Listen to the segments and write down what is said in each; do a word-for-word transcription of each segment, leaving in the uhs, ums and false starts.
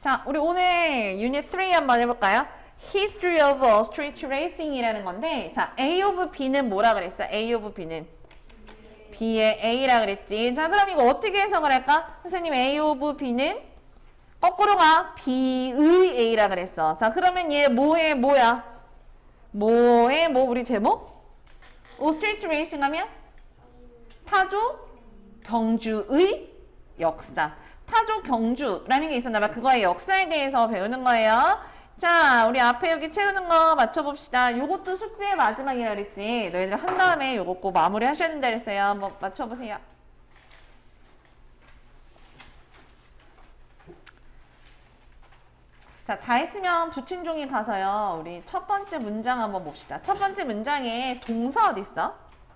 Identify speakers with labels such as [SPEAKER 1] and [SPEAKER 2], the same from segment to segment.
[SPEAKER 1] 자, 우리 오늘 유닛 삼 한번 해볼까요? History of Street Racing이라는 건데, 자, A of B는 뭐라 그랬어? A of B는 B의 A라 그랬지. 자, 그럼 이거 어떻게 해석을 할까? 선생님, A of B는 거꾸로 가. B의 A라 그랬어. 자, 그러면 얘 뭐의 뭐야? 뭐의 뭐 우리 제목? 오 스트리트 레이싱 하면 타조 경주의 역사. 타조 경주라는 게 있었나 봐. 그거의 역사에 대해서 배우는 거예요. 자, 우리 앞에 여기 채우는 거 맞춰봅시다. 요것도 숙제의 마지막이라 그랬지. 너희들 한 다음에 요거 꼭 마무리 하셔야 된다 그랬어요. 한번 맞춰보세요. 자, 다 했으면 붙인 종이 가서요. 우리 첫 번째 문장 한번 봅시다. 첫 번째 문장에 동사 어디 있어?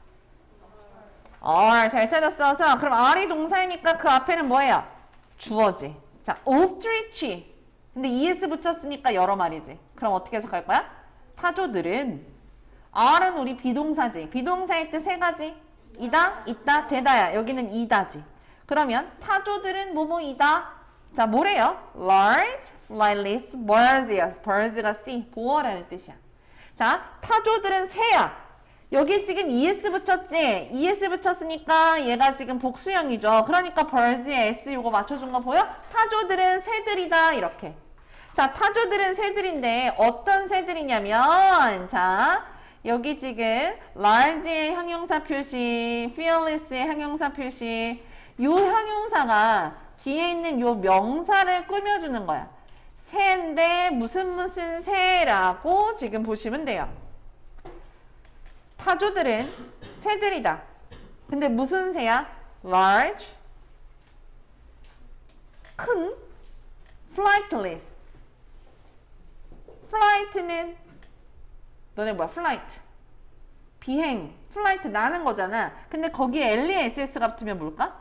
[SPEAKER 1] 어, 잘 찾았어. 자, 그럼 R이 동사이니까 그 앞에는 뭐예요? 주어지. 자, ostrich. 근데 es 붙였으니까 여러 마리지. 그럼 어떻게 해석할 거야? 타조들은 R은 우리 비동사지. 비동사의 뜻 세 가지. 이다, 있다, 되다야. 여기는 이다지. 그러면 타조들은 뭐뭐이다. 자, 뭐래요? Large, flightless birds야. birds가 C, 보어라는 뜻이야. 자, 타조들은 새야. 여기 지금 es 붙였지? es 붙였으니까 얘가 지금 복수형이죠. 그러니까 birds에 s 요거 맞춰준 거 보여? 타조들은 새들이다. 이렇게. 자, 타조들은 새들인데 어떤 새들이냐면, 자, 여기 지금 large의 형용사 표시, fearless의 형용사 표시, 요 형용사가 뒤에 있는 요 명사를 꾸며주는 거야. 새인데 무슨 무슨 새라고 지금 보시면 돼요. 타조들은 새들이다. 근데 무슨 새야? large, 큰, flightless. flight는 너네 뭐야? flight. 비행, flight 나는 거잖아. 근데 거기에 엘이 에스에스가 붙으면 뭘까?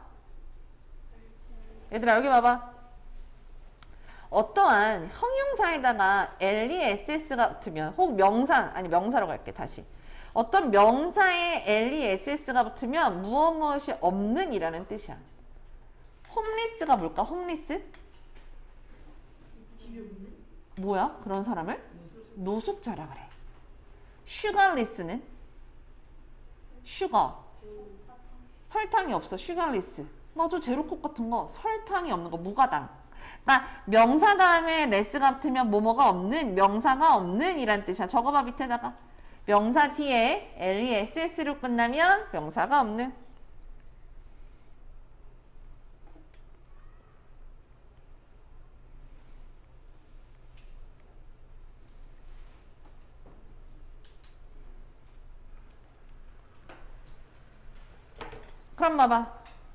[SPEAKER 1] 얘들아 여기 봐봐. 어떠한 형용사에다가 엘이 에스에스가 붙으면 혹 명사, 아니 명사로 갈게 다시. 어떤 명사에 엘이 에스에스가 붙으면 무엇 무엇이 없는 이라는 뜻이야. 홈리스가 뭘까? 홈리스? 뭐야? 그런 사람을? 노숙자라 그래. 슈가리스는? 슈가. 설탕이 없어. 슈가리스. 맞아. 제로콕 같은 거. 설탕이 없는 거. 무가당. 그러니까 명사 다음에 레스가 붙으면 뭐뭐가 없는, 명사가 없는 이란 뜻이야. 적어봐 밑에다가. 명사 뒤에 엘이 에스에스로 끝나면 명사가 없는. 그럼 봐봐.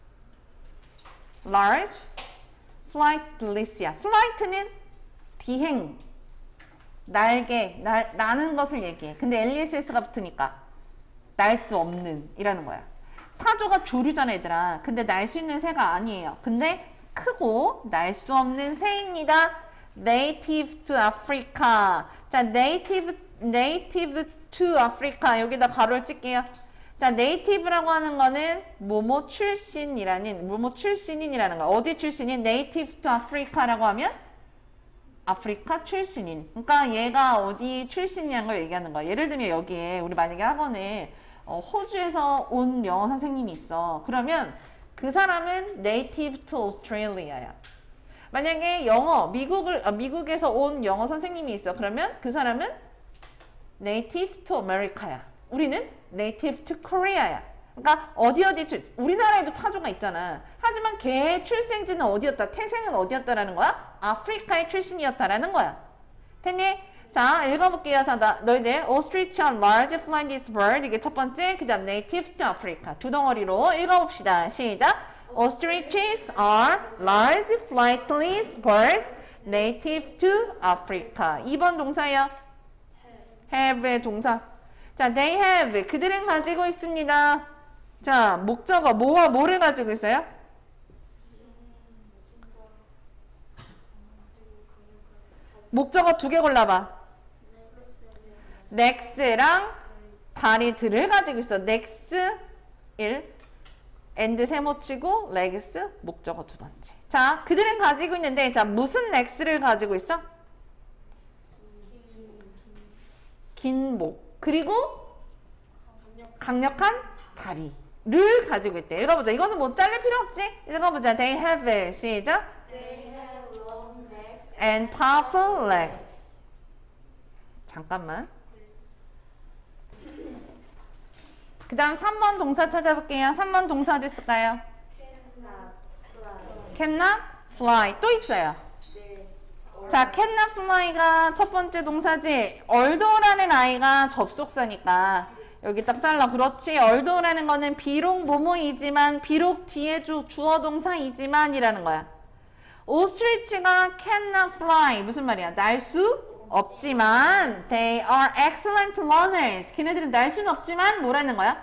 [SPEAKER 1] large, flightless야. flight는 비행, 날개, 날, 나는 것을 얘기해. 근데 엘이 에스에스가 붙으니까 날 수 없는 이라는 거야. 타조가 조류잖아 얘들아. 근데 날 수 있는 새가 아니에요. 근데 크고 날 수 없는 새입니다. native to Africa. 자, native, native to Africa. 여기다 가로를 찔게요. 자, native라고 하는 거는 뭐뭐 출신이라는, 뭐뭐 출신인이라는 거야. 어디 출신인? native to Africa라고 하면 아프리카 출신인. 그러니까 얘가 어디 출신이라는 걸 얘기하는 거야. 예를 들면 여기에 우리 만약에 학원에 어, 호주에서 온 영어 선생님이 있어. 그러면 그 사람은 native to Australia야. 만약에 영어, 미국을, 어, 미국에서 온 영어 선생님이 있어. 그러면 그 사람은 native to America야. 우리는 native to Korea야. 그러니까 어디 어디 출, 우리나라에도 타조가 있잖아. 하지만 걔 출생지는 어디였다? 태생은 어디였다라는 거야? 아프리카의 출신이었다라는 거야. 됐니? 자, 읽어볼게요. 자, 나, 너희들 ostrich are large flightless bird. 이게 첫 번째. 그 다음 native to Africa. 두 덩어리로 읽어봅시다. 시작. Ostriches are large flightless birds native to Africa. 이 번 동사예요. have의 동사. 자, they have. 그들은 가지고 있습니다. 자, 목적어 뭐와 뭐를 가지고 있어요? 목적어 두 개 골라봐. 넥스랑 다리들을 가지고 있어. 넥스 일, and 세모치고 legs 목적어 두 번째. 자, 그들은 가지고 있는데 자, 무슨 legs를 가지고 있어? 긴 목. 그리고 강력한 다리를 가지고 있대. 읽어보자. 이거는 뭐 잘릴 필요 없지? 읽어보자. They have 시작.
[SPEAKER 2] They have long legs
[SPEAKER 1] And powerful legs. 잠깐만. 그 다음 삼 번 동사 찾아볼게요. 삼 번 동사 어디 있을까요?
[SPEAKER 2] cannot fly.
[SPEAKER 1] Cannot fly. 또 있어요.
[SPEAKER 2] 네.
[SPEAKER 1] 자, cannot fly가 첫 번째 동사지. although라는 아이가 접속사니까 여기 딱 잘라. 그렇지. although라는 거는 비록 뭐뭐이지만, 비록 뒤에 주, 주어 동사이지만 이라는 거야. ostrich가 cannot fly. 무슨 말이야? 날 수 없지만 they are excellent learners. 걔네들은 날 수는 없지만 뭐라는 거야?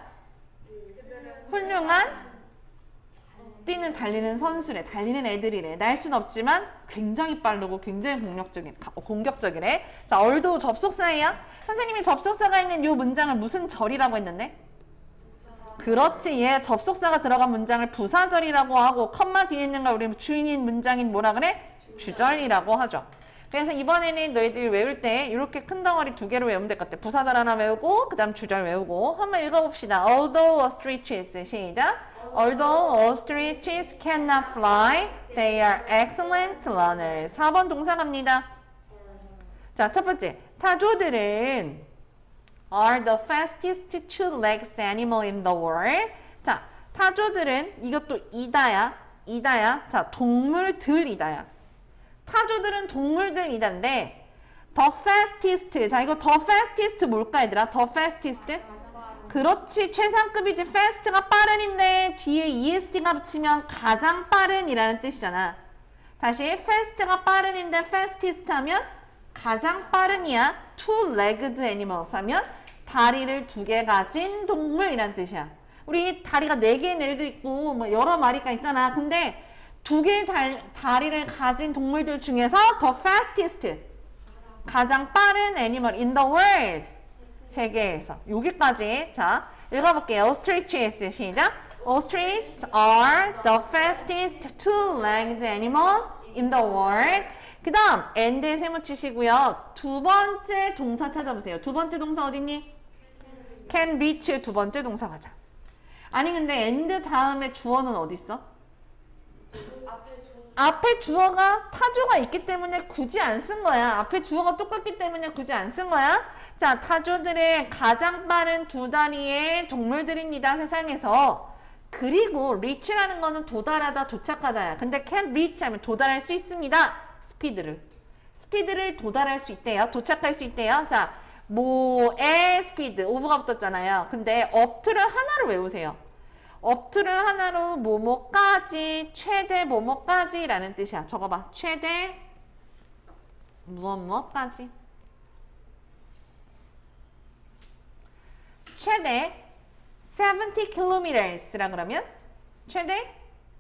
[SPEAKER 1] 훌륭한 뛰는 달리는 선수래. 달리는 애들이래. 날 수는 없지만 굉장히 빠르고 굉장히 공격적인, 공격적이래. 자, 얼도 접속사예요. 선생님이 접속사가 있는 이 문장을 무슨 절이라고 했는데? 그렇지. 얘 접속사가 들어간 문장을 부사절이라고 하고 컴마 뒤에 있는 걸 우리 주인인 문장인 뭐라 그래? 주절이라고 하죠. 그래서 이번에는 너희들이 외울 때 이렇게 큰 덩어리 두 개로 외우면 될 것 같아. 부사절 하나 외우고 그 다음 주절 외우고 한번 읽어봅시다. Although ostriches 시작. Although ostriches cannot fly, they are excellent learners. 사 번 동사 갑니다. 자, 첫 번째. 타조들은 are the fastest two-legged animal in the world. 자, 타조들은 이것도 이다야. 이다야. 자, 동물들이다야. 타조들은 동물들이다인데 the fastest. 자, 이거 the fastest 뭘까 얘들아? the fastest? 그렇지. 최상급이지. fast가 빠른인데 뒤에 est가 붙이면 가장 빠른이라는 뜻이잖아. 다시 fast가 빠른인데 fastest 하면 가장 빠른이야. two-legged animals 하면 다리를 두 개 가진 동물이란 뜻이야. 우리 다리가 네 개인 애도 있고 뭐 여러 마리가 있잖아. 근데 두 개의 다리를 가진 동물들 중에서 the fastest, 가장 빠른 animal in the world, 세계에서. 여기까지. 자, 읽어볼게요. ostriches 시작. Ostriches are the fastest two-legged animals in the world. 그 다음 and에 세모치시고요. 두 번째 동사 찾아보세요. 두 번째 동사 어딨니? can reach. 두 번째 동사 가자. 아니 근데 and 다음에 주어는 어디 있어? 앞에 주어가 타조가 있기 때문에 굳이 안 쓴 거야. 앞에 주어가 똑같기 때문에 굳이 안 쓴 거야. 자, 타조들의 가장 빠른 두 다리의 동물들입니다. 세상에서. 그리고 reach라는 거는 도달하다, 도착하다야. 근데 can reach 하면 도달할 수 있습니다. 스피드를. 스피드를 도달할 수 있대요. 도착할 수 있대요. 자, 뭐의 스피드. 오브가 붙었잖아요. 근데 up to를 하나로 외우세요. up to를 하나로 뭐뭐까지, 최대 뭐뭐까지 라는 뜻이야. 적어봐. 최대 무엇 무엇까지. 최대 seventy kilometers라 그러면 최대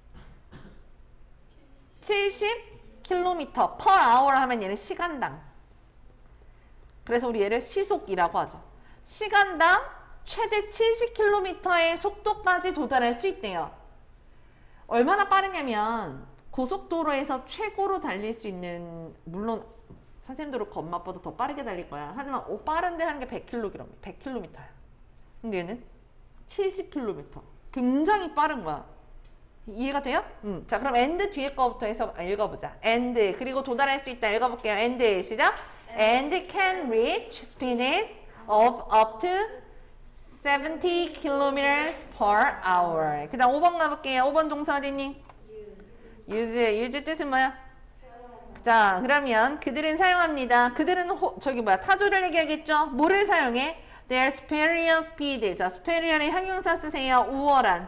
[SPEAKER 1] 칠십 킬로미터 per hour 하면 얘는 시간당. 그래서 우리 얘를 시속이라고 하죠. 시간당 최대 칠십 킬로미터의 속도까지 도달할 수 있대요. 얼마나 빠르냐면 고속도로에서 최고로 달릴 수 있는, 물론 선생님도 그렇고 엄마 아빠도 더 빠르게 달릴 거야. 하지만 오, 빠른데 하는 게 백 킬로미터, 백 킬로미터야. 근데 얘는 칠십 킬로미터. 굉장히 빠른 거야. 이해가 돼요? 음. 자, 그럼 and 뒤에 거부터 해서 읽어보자. and 그리고 도달할 수 있다. 읽어볼게요. and 시작. and can reach speeds of up to seventy kilometers per hour. 그 다음 오 번 가볼게요. 오 번 동사 어디니? use. use 뜻은 뭐야? 자, 그러면 그들은 사용합니다. 그들은 호, 저기 뭐야? 타조를 얘기하겠죠? 뭐를 사용해? Their superior speed. 자, superior의 형용사 쓰세요. 우월한.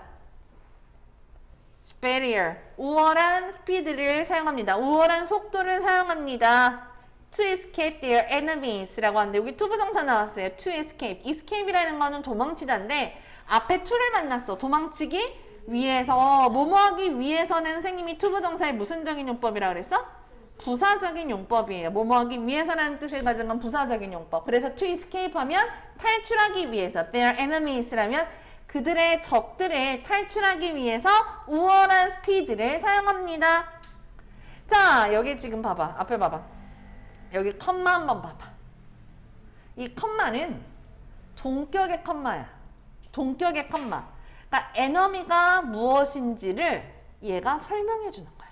[SPEAKER 1] superior. 우월한 스피드를 사용합니다. 우월한 속도를 사용합니다. to escape their enemies 라고 하는데 여기 to 부정사 나왔어요. to escape. escape이라는 거는 도망치다인데 앞에 to를 만났어. 도망치기 위해서, 뭐뭐하기 위해서는 선생님이 to 부정사의 무슨 적인 용법이라고 그랬어? 부사적인 용법이에요. 뭐뭐하기 위해서라는 뜻을 가진 건 부사적인 용법. 그래서 to escape 하면 탈출하기 위해서, their enemies라면 그들의 적들을 탈출하기 위해서 우월한 스피드를 사용합니다. 자, 여기 지금 봐봐. 앞에 봐봐. 여기 컴마 한번 봐봐. 이 컴마는 동격의 컴마야. 동격의 컴마. 그러니까 에너미가 무엇인지를 얘가 설명해 주는 거야.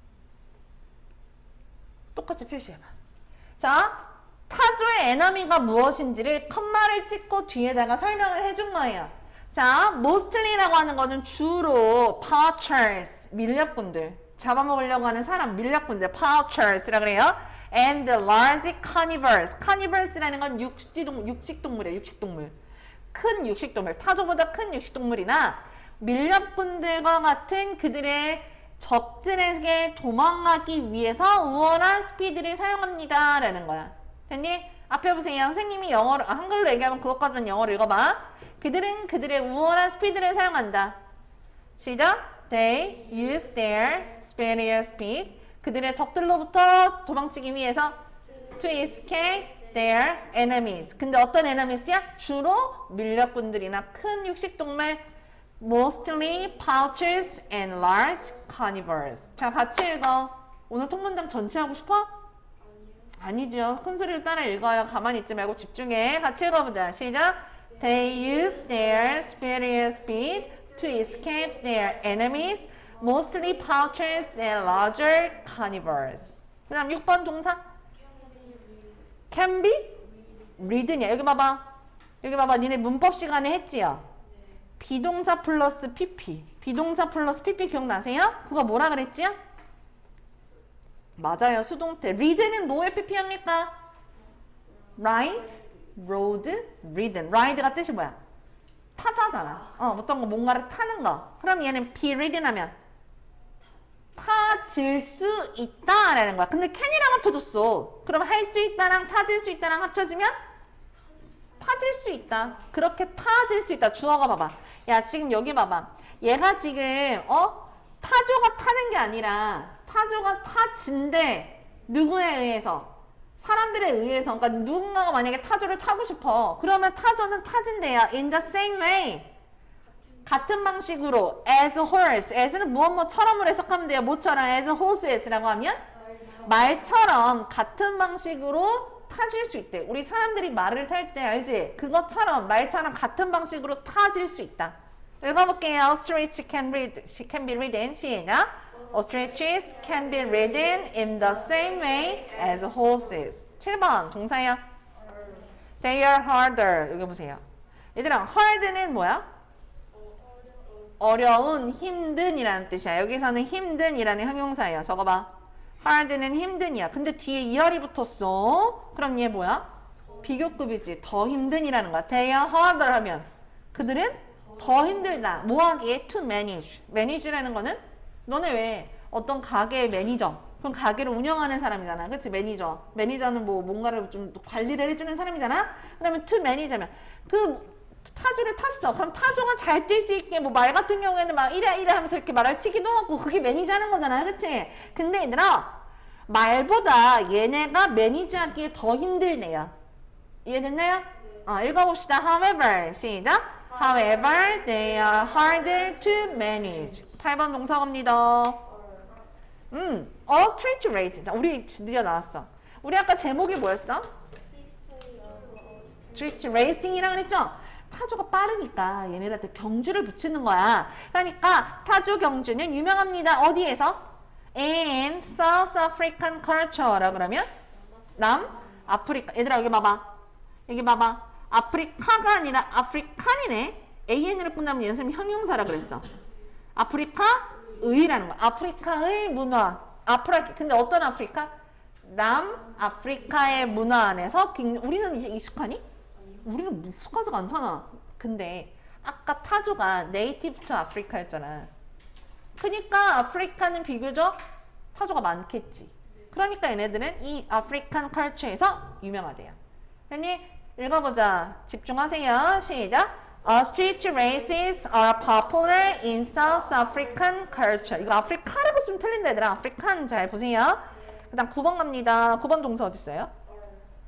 [SPEAKER 1] 똑같이 표시해봐. 자, 타조의 에너미가 무엇인지를 컴마를 찍고 뒤에다가 설명을 해준 거예요. 자, mostly라고 하는 거는 주로 poachers, 밀렵꾼들, 잡아먹으려고 하는 사람, 밀렵꾼들, poachers라 그래요. And the large carnivores. carnivores라는 건 육식동, 육식동물이에요. 육식동물. 큰 육식동물, 타조보다 큰 육식동물이나 밀렵꾼들과 같은 그들의 적들에게 도망가기 위해서 우월한 스피드를 사용합니다. 라는 거야. 됐니? 앞에 보세요. 선생님이 영어로, 아, 한글로 얘기하면 그것까지만 영어로 읽어봐. 그들은 그들의 우월한 스피드를 사용한다. 시작. They use their superior speed. 그들의 적들로부터 도망치기 위해서 to escape their enemies. 근데 어떤 enemies야? 주로 밀렵꾼들이나 큰 육식동물, mostly poachers and large carnivores. 자, 같이 읽어. 오늘 통문장 전체 하고 싶어? 아니죠. 큰 소리를 따라 읽어요. 가만히 있지 말고 집중해. 같이 읽어보자. 시작. They use their superior speed to escape their enemies, mostly poachers and larger carnivores. 그 다음 육 번 동사. Can be? read냐. 여기 봐봐. 여기 봐봐. 니네 문법 시간에 했지요? 비동사 플러스 pp. 비동사 플러스 pp 기억나세요? 그거 뭐라 그랬지요? 맞아요. 수동태. read는 뭐에 pp 합니까? ride, rode, ridden. ride가 뜻이 뭐야? 타다잖아. 어, 어떤 거 뭔가를 타는 거. 그럼 얘는 be ridden 하면 타질 수 있다 라는 거야. 근데 can이랑 합쳐줬어. 그럼 할 수 있다랑 타질 수 있다랑 합쳐지면 타질 수 있다. 그렇게 타질 수 있다. 주어가 봐봐. 야, 지금 여기 봐봐. 얘가 지금 어? 타조가 타는 게 아니라 타조가 타진대. 누구에 의해서? 사람들에 의해서. 그러니까 누군가가 만약에 타조를 타고 싶어. 그러면 타조는 타진대요. In the same way. 같은 방식으로 as a horse. as는 무엇 뭐처럼으로 해석하면 돼요. 뭐처럼? as a horse라고 하면 말처럼 같은 방식으로 타질 수 있대. 우리 사람들이 말을 탈 때 알지? 그것처럼 말처럼 같은 방식으로 타질 수 있다. 읽어볼게요. Ostriches can, read, can be ridden. 시작. Ostriches can be ridden in the same way as horses. 칠 번 동사야. They are harder. 여기 보세요. 얘들아, hard는 뭐야? 어려운, 힘든 이라는 뜻이야. 여기서는 힘든 이라는 형용사예요. 적어봐. hard는 힘든이야. 근데 뒤에 이알이 붙었어. 그럼 얘 뭐야? 비교급이지. 더 힘든 이라는 거야. They are harder 하면 그들은 더 힘들다. 뭐 하기에? To manage. manage라는 거는 너네 왜 어떤 가게의 매니저, 그럼 가게를 운영하는 사람이잖아. 그치? 매니저. 매니저는 뭐 뭔가를 좀 관리를 해주는 사람이잖아. 그러면 to manage면 그 타조를 탔어. 그럼 타조가 잘 뛸 수 있게 뭐 말 같은 경우에는 막 이래 이래 하면서 이렇게 말을 치기도 하고 그게 매니저 하는 거잖아. 그치? 근데 얘들아, 말보다 얘네가 매니저하기에 더 힘들네요. 이해됐나요? 어, 읽어봅시다. However, 시작. However, they are harder to manage. 팔 번 동사 갑니다. 음, ostrich race. 자, 우리 드디어 나왔어. 우리 아까 제목이 뭐였어? ostrich racing이라고 그랬죠? 타조가 빠르니까 얘네들한테 경주를 붙이는 거야. 그러니까 타조 경주는 유명합니다. 어디에서? In South African culture라고 그러면 남아프리카. 얘들아 여기 봐봐. 여기 봐봐. 아프리카가 아니라 아프리칸이네. 에이엔으로 끝나면 얘는 형용사라 그랬어. 아프리카의라는 거야. 아프리카의 문화. 아프리카. 근데 어떤 아프리카? 남아프리카의 문화 안에서 우리는 익숙하니? 우리는 익숙하지가 않잖아. 근데 아까 타조가 네이티브 투 아프리카였잖아. 그러니까 아프리카는 비교적 타조가 많겠지. 그러니까 얘네들은 이 아프리칸 컬처에서 유명하대요. 됐니? 읽어보자. 집중하세요. 시작. Ostrich races are popular in South African culture. 이거 아프리카라고 쓰면 틀린다 얘들아. 아프리칸 잘 보세요. 그 다음 구 번 갑니다. 구 번 동사 어디 있어요?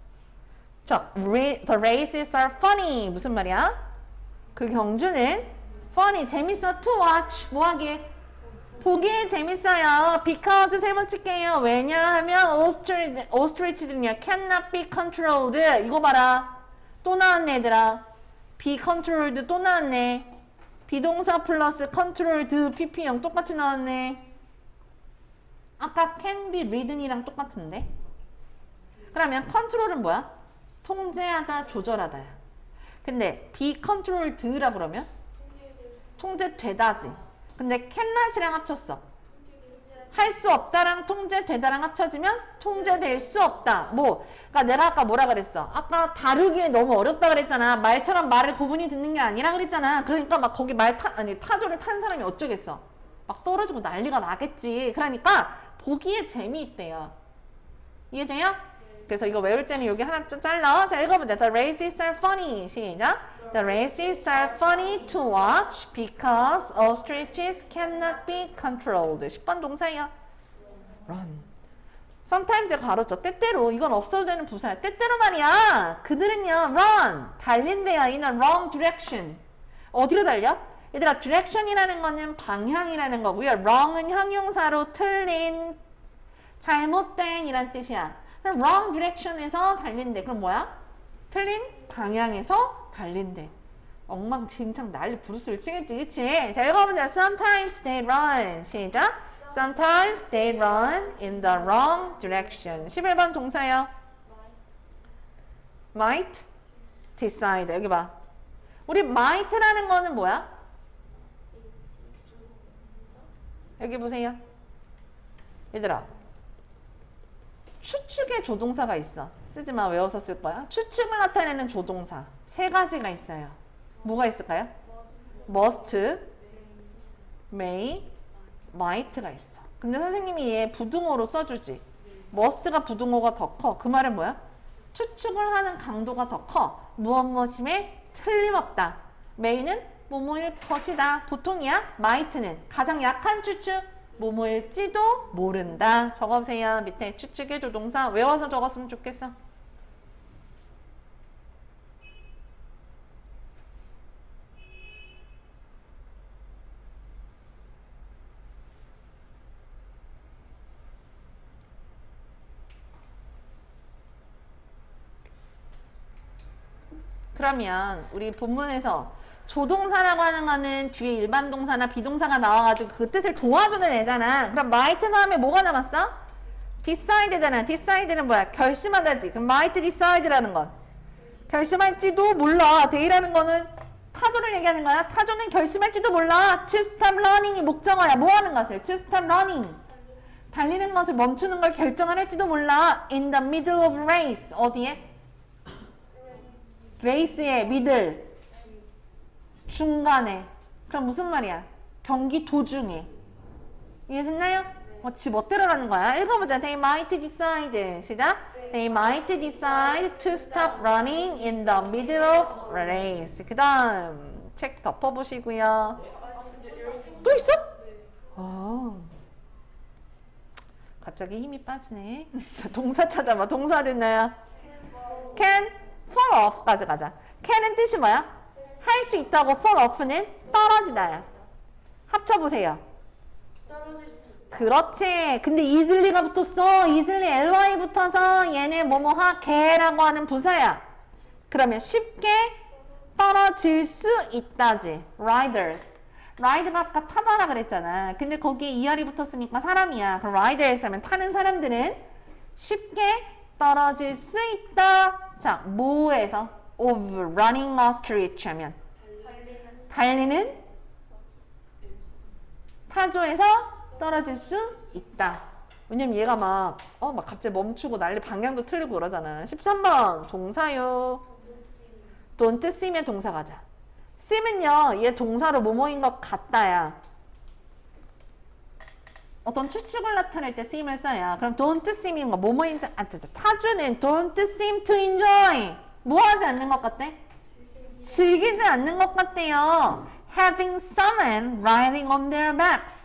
[SPEAKER 1] 자, the races are funny. 무슨 말이야? 그 경주는 funny 재밌어. to watch 뭐하기에? 보기에 재밌어요. because 세 번 칠게요. 왜냐하면 ostrich, ostrich들은요 cannot be controlled. 이거 봐라. 또 나왔네 얘들아. be controlled 또 나왔네. 비동사 플러스 controlled pp형 똑같이 나왔네. 아까 can be ridden이랑 똑같은데. 그러면 control은 뭐야? 통제하다, 조절하다야. 근데 be controlled라 그러면 통제되다지. 근데 cannot이랑 합쳤어. 할 수 없다랑 통제되다랑 합쳐지면 통제될 수 없다. 뭐, 그러니까 내가 아까 뭐라 그랬어? 아까 다루기에 너무 어렵다 그랬잖아. 말처럼 말을 구분이 듣는 게 아니라 그랬잖아. 그러니까 막 거기 말 타, 아니 타조를 탄 사람이 어쩌겠어? 막 떨어지고 난리가 나겠지. 그러니까 보기에 재미있대요. 이해돼요? 그래서 이거 외울 때는 여기 하나 잘라. 자, 읽어보자. The races are funny. 시작. The races are funny to watch because ostriches cannot be controlled. 십 번 동사예요. Run. Sometimes 가로쳐. 때때로. 이건 없어도 되는 부사야. 때때로 말이야. 그들은요. Run. 달린대요. In a wrong direction. 어디로 달려? 얘들아, direction이라는 거는 방향이라는 거고요. wrong은 형용사로 틀린, 잘못된 이란 뜻이야. 그럼 wrong direction에서 달린대. 그럼 뭐야? 틀린 방향에서 달린대. 엉망진창 난리 부르스를 치겠지, 그치? 자, 읽어보자. Sometimes they run. 시작. Sometimes they run in the wrong direction. 십일 번 동사요. might, decide. 여기 봐. 우리 might라는 거는 뭐야? 여기 보세요. 얘들아, 추측의 조동사가 있어. 쓰지마. 외워서 쓸 거야. 추측을 나타내는 조동사 세 가지가 있어요. 뭐가 있을까요? must, may, might가 있어. 근데 선생님이 얘 부등호로 써주지. must가 부등호가 더 커. 그 말은 뭐야? 추측을 하는 강도가 더 커. 무엇 무엇임에 틀림없다. may는 뭐뭐일 것이다. 보통이야. might는 가장 약한 추측. 뭐뭐일지도 모른다. 적어보세요. 밑에 추측의 조동사 외워서 적었으면 좋겠어. 그러면 우리 본문에서 조동사라고 하는 거는 뒤에 일반 동사나 비동사가 나와가지고 그 뜻을 도와주는 애잖아. 그럼 might 다음에 뭐가 남았어? decide잖아. decide는 뭐야? 결심하다지. 그럼 might decide라는 건 결심할지도 몰라. day라는 거는 타조를 얘기하는 거야. 타조는 결심할지도 몰라. to stop running이 목적어야. 뭐 하는 것을? to stop running. 달리는 것을 멈추는 걸 결정을 할지도 몰라. in the middle of race. 어디에? 레이스의 middle. 중간에. 그럼 무슨 말이야? 경기 도중에. 이해됐나요? 어, 지 멋대로라는 거야. 읽어보자. They might decide. 시작. They might decide to stop running in the middle of race. 그 다음 책 덮어보시고요. 또 있어? 아, 갑자기 힘이 빠지네. 자, 동사 찾아봐. 동사 됐나요? Can, fall off까지 가자. can은 뜻이 뭐야? 할 수 있다고. fall off는 떨어지다야. 합쳐보세요. 그렇지. 근데 easily,가 붙었어. easily ly 붙어서 얘네 뭐뭐 하게라고 하는 부사야. 그러면 쉽게 떨어질 수 있다지. riders. ride가 아까 타다라 그랬잖아. 근데 거기에 이알이 붙었으니까 사람이야. 그럼 riders 하면 타는 사람들은 쉽게 떨어질 수 있다. 자, 뭐에서? of running ostrich 하면 달리는 타조에서 떨어질 수 있다. 왜냐면 얘가 막, 어, 막 갑자기 멈추고 난리 방향도 틀리고 그러잖아. 십삼 번 동사요. don't seem의 동사 가자. seem은요, 얘 동사로 뭐뭐인 것 같다야. 어떤 추측을 나타낼 때 seem을 써요. 그럼 don't seem인 거 뭐뭐인지, 아, 타조는 don't seem to enjoy. 뭐 하지 않는 것 같대? 즐기지 않는 것 같대요. Having someone riding on their backs.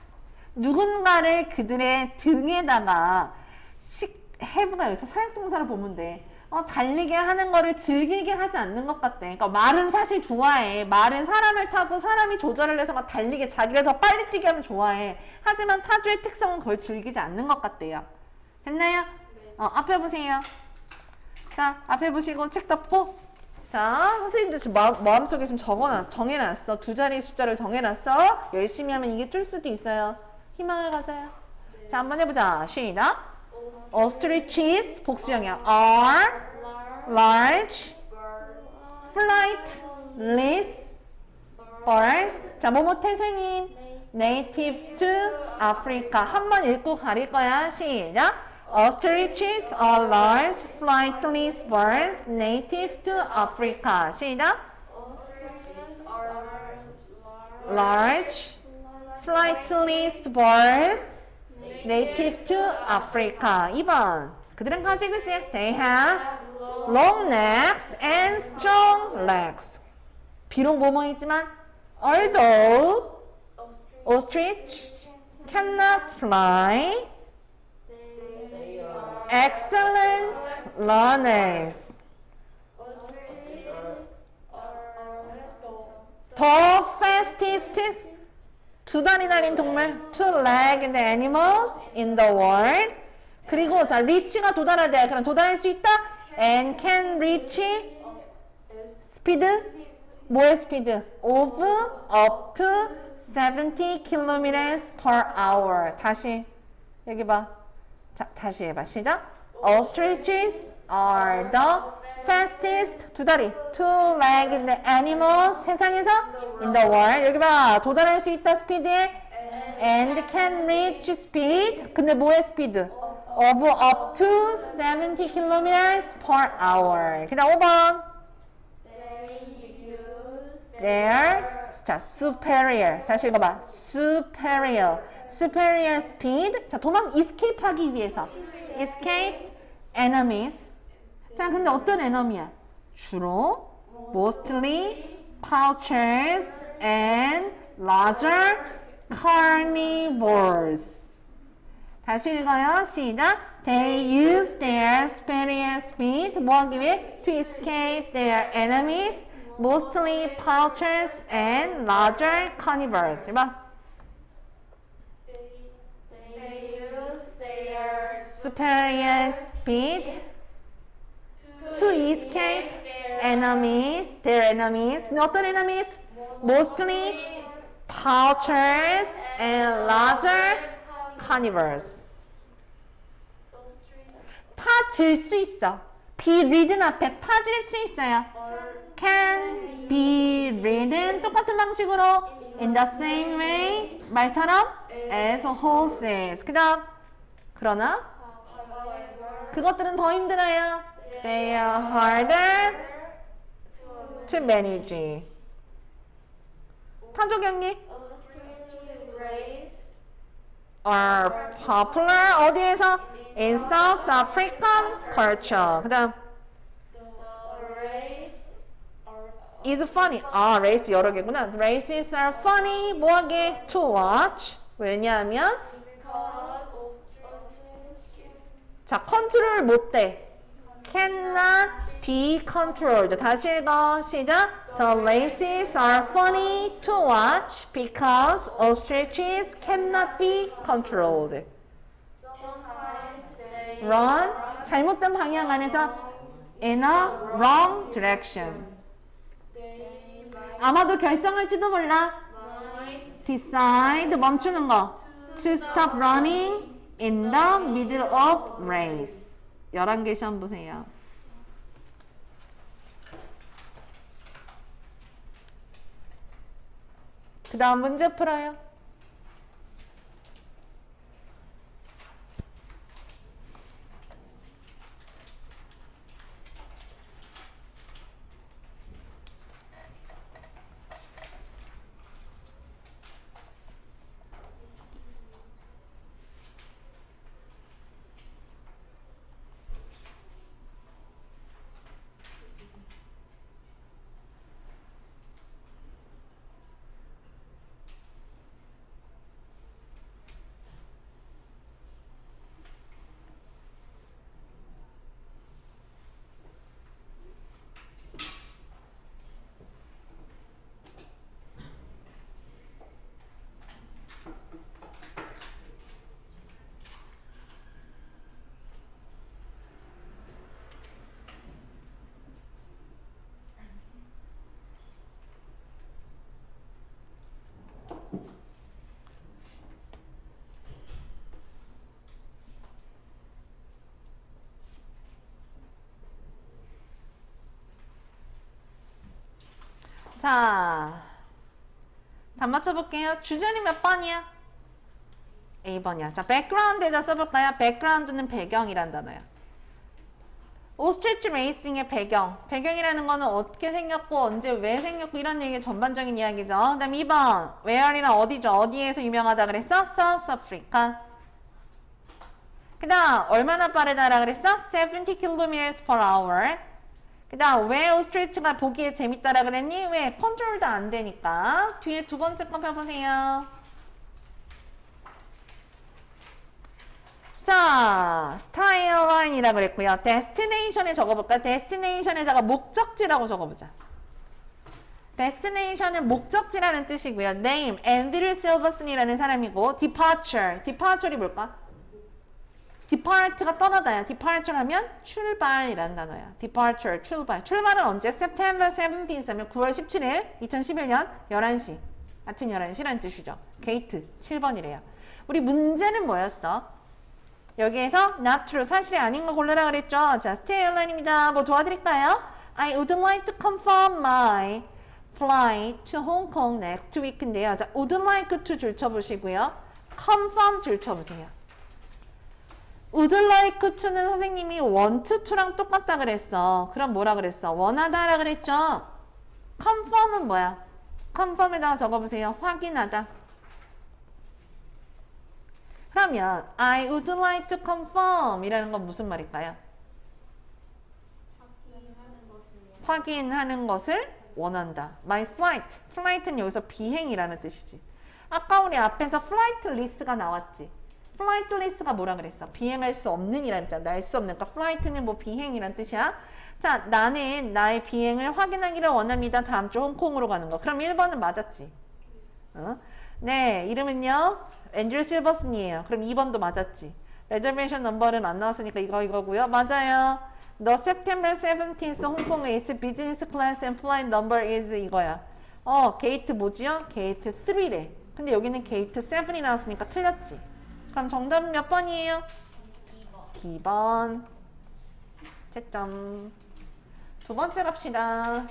[SPEAKER 1] 누군가를 그들의 등에다가 식, have가 여기서 사역동사를 보면 돼. 어, 달리게 하는 거를 즐기게 하지 않는 것 같대. 그러니까 말은 사실 좋아해. 말은 사람을 타고 사람이 조절을 해서 막 달리게 자기를 더 빨리 뛰게 하면 좋아해. 하지만 타조의 특성은 그걸 즐기지 않는 것 같대요. 됐나요? 어, 앞에 보세요. 자, 앞에 보시고 책 덮고. 자, 선생님들 지금 마음, 마음속에 지금 적어놨, 정해놨어. 두 자리 숫자를 정해놨어. 열심히 하면 이게 줄 수도 있어요. 희망을 가져요. 자, 한번 해보자. 시작. Ostriches, 복수형이야. Are large, flightless birds. 자, 뭐뭐 태생인 native to Africa. 한번 읽고 가릴 거야. 시작. Ostriches are large, flightless birds native to Africa. 시작. Large, flightless birds native to Africa. 이 번. 그들은 가지고 있어요. They have long necks and strong legs. 비록 뭐뭐 있지만 although ostrich cannot fly, excellent learners. The fastest 두 다리 달린 동물 two-legged animals in the world. 그리고 자 reach가 도달해야 돼. 그럼 도달할 수 있다. and can reach speed 뭐의 speed? of up to seventy kilometers per hour. 다시 여기 봐. 자 다시 해봐. 시작. Ostriches are the fastest 두 다리 two-legged animals 세상에서 in the world. 여기 봐. 도달할 수 있다 스피드에 and can reach speed. 근데 뭐의 스피드? of up to seventy kilometers per hour. 그 다음 오 번. Their 자 superior. 다시 읽어봐. superior. superior speed. 자 도망 escape 하기 위해서 escape enemies. 자 근데 어떤 에너미야? 주로 mostly poachers and larger carnivores. 다시 읽어요. 시작. They use their superior speed 뭐 하기 위해? To escape their enemies, mostly poachers and larger carnivores. 이봐.
[SPEAKER 2] They use their
[SPEAKER 1] superior speed to escape enemies, their enemies. 어떤 enemies? Mostly poachers and larger carnivores. 타질 수 있어. be ridden 앞에 타질 수 있어요. can be ridden 똑같은 방식으로 in the same way 말처럼 as horses. 그 다음 그러나 그것들은 더 힘들어요. They are harder to manage. 타조 경기 are popular 어디에서? In South African culture. 그 다음 is funny. 아, race 여러 개구나. Races are funny. 뭐하게? To watch. 왜냐하면 자, 컨트롤 못돼. Cannot be controlled. 다시 읽어. 시작. The races are funny to watch because ostriches cannot be controlled. Run. 잘못된 방향 안에서 in a wrong direction. 아마도 결정할지도 몰라. Decide. 멈추는 거. To stop running in the middle of race. 열한 개 시험 보세요. 그 다음 문제 풀어요. 자, 다 맞춰볼게요. 주제는 몇 번이야? A 번이야. 자, background에다 써볼까요? background는 배경이란 단어야. 오스트리치 레이싱의 배경. 배경이라는 거는 어떻게 생겼고, 언제, 왜 생겼고, 이런 얘기 전반적인 이야기죠. 그 다음 이 번. where이란 어디죠? 어디에서 유명하다 그랬어? South Africa. 그 다음, 얼마나 빠르다라 그랬어? seventy kilometers per hour. 그 다음, 왜 오스트리치가 보기에 재밌다라 그랬니? 왜? 컨트롤도 안 되니까. 뒤에 두 번째 거 펴보세요. 자, 스타일 라인이라고 그랬고요. 데스티네이션에 적어볼까? 데스티네이션에다가 목적지라고 적어보자. 데스티네이션은 목적지라는 뜻이고요. name, 앤드류 실버슨이라는 사람이고, departure, departure이 뭘까? depart가 떠나다야. departure 하면 출발이라는 단어야. departure, 출발. 출발은 언제? September seventeenth면 구월 십칠일, 이천십일 년 열한 시. 아침 열한 시라는 뜻이죠. 게이트, 칠 번이래요. 우리 문제는 뭐였어? 여기에서 not true, 사실이 아닌 거 고르라 그랬죠. 자, stay airline입니다. 뭐 도와드릴까요? I would like to confirm my flight to Hong Kong next week인데요. 자, would like to 줄 쳐보시고요. confirm 줄 쳐보세요. would like to는 선생님이 want to랑 똑같다 그랬어. 그럼 뭐라 그랬어? 원하다라 그랬죠. confirm은 뭐야? confirm에다가 적어보세요. 확인하다. 그러면 I would like to confirm 이라는 건 무슨 말일까요? 확인하는 것을 원한다. My flight. flight는 여기서 비행이라는 뜻이지. 아까 우리 앞에서 flight list가 나왔지. flight list가 뭐라 그랬어? 비행할 수 없는 이라 그랬잖아. 날 수 없는. 그러니까 flight는 뭐 비행이라는 뜻이야. 자, 나는 나의 비행을 확인하기를 원합니다. 다음 주 홍콩으로 가는 거. 그럼 일 번은 맞았지. 어? 네, 이름은요. 앤드류 실버슨이에요. 그럼 이 번도 맞았지. 레저베이션 넘버는 안 나왔으니까 이거 이거고요. 맞아요. The September seventeenth 홍콩의 it's business class and flight number is 이거야. 어, 게이트 뭐지요? 게이트 삼래. 근데 여기는 게이트 칠이 나왔으니까 틀렸지. 그럼 정답은 몇 번이에요? 이 번. 채점. 두 번째 갑시다.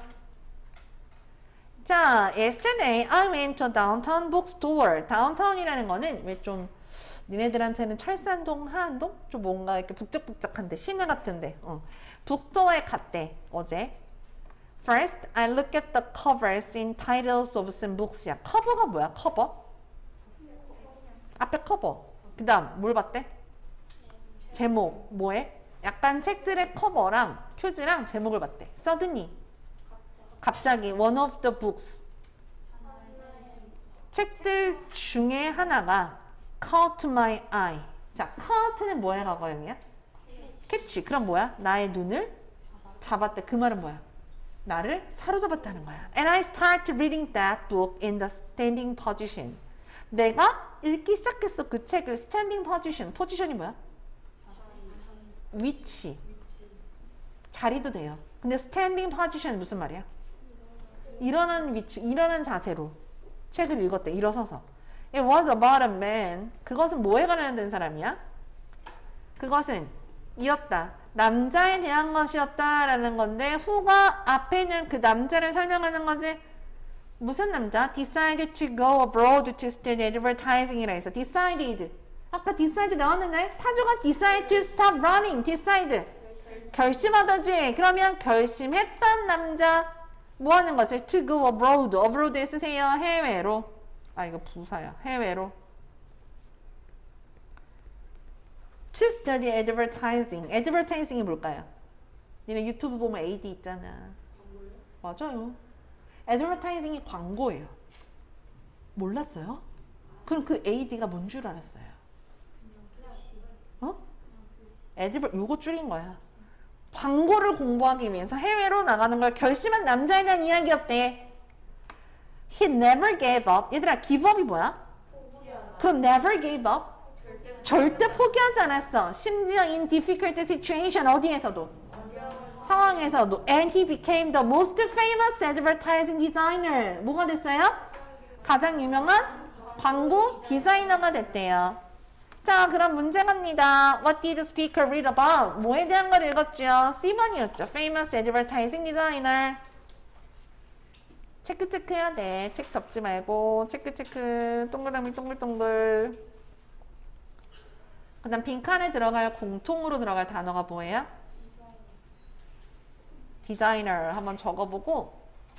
[SPEAKER 1] 자, yesterday I went to downtown bookstore. downtown이라는 거는 왜 좀 니네들한테는 철산동, 하안동? 좀 뭔가 이렇게 북적북적한데, 시내 같은데. 어. 북스토어에 갔대, 어제. First, I look at the covers in titles of some books. 야, 커버가 뭐야? 커버? 앞에 커버. 그 다음, 뭘 봤대? 제목. 뭐해? 약간 책들의 커버랑 표지랑 제목을 봤대. Suddenly. 갑자기 one of the books 책들 중에 하나가 caught my eye. 자, caught는 뭐의 과거형이야? catch. 그럼 뭐야? 나의 눈을 잡았대. 그 말은 뭐야? 나를 사로잡았다는 거야. And I started reading that book in the standing position. 내가 읽기 시작했어. 그 책을 standing position. 포지션이 뭐야? 위치. 자리도 돼요. 근데 standing position 무슨 말이야? 일어난 위치, 일어난 자세로 책을 읽었대. 일어서서. It was about a man. 그것은 뭐에 관련된 사람이야? 그것은 이었다. 남자에 대한 것이었다라는 건데 who가 앞에 있는 그 남자를 설명하는 거지. 무슨 남자? Decided to go abroad to study advertising이라 해서 decided. 아까 decide 나왔는데 타조가 decide to stop running. decide. 결심하다지. 그러면 결심했던 남자 뭐 하는 것을? to go abroad. abroad에 쓰세요. 해외로. 아, 이거 부사야. 해외로. to study advertising. advertising이 뭘까요? 니네 유튜브 보면 에이디 있잖아. 맞아요. advertising이 광고예요. 몰랐어요? 그럼 그 에이디가 뭔 줄 알았어요? 어? adver, 요거 줄인 거야. 광고를 공부하기 위해서 해외로 나가는 걸 결심한 남자에 대한 이야기였대. He never gave up. 얘들아, give up이 뭐야? 그럼 never gave up? 절대 포기하지 않았어. 심지어 in difficult situation 어디에서도? 상황에서도. And he became the most famous advertising designer. 뭐가 됐어요? 가장 유명한 광고 디자이너가 됐대요. 자, 그럼 문제 갑니다. What did the speaker read about? 뭐에 대한 걸 읽었죠? 씨 번이었죠. Famous advertising designer. 체크 체크 해야 돼. 책 덮지 말고 체크 체크. 동그라미 동글동글. 그 다음 빈칸에 들어갈 공통으로 들어갈 단어가 뭐예요? 디자이너 한번 적어보고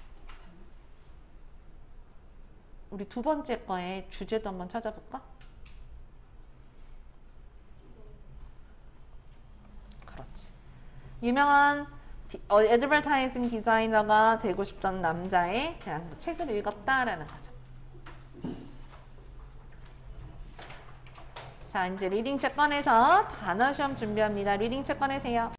[SPEAKER 1] 우리 두 번째 거에 주제도 한번 찾아볼까? 그렇지. 유명한 디, 어, 애드버타이징 디자이너가 되고 싶던 남자의 그냥 책을 읽었다라는 거죠. 자, 이제 리딩책 꺼내서 단어 시험 준비합니다. 리딩책 꺼내세요.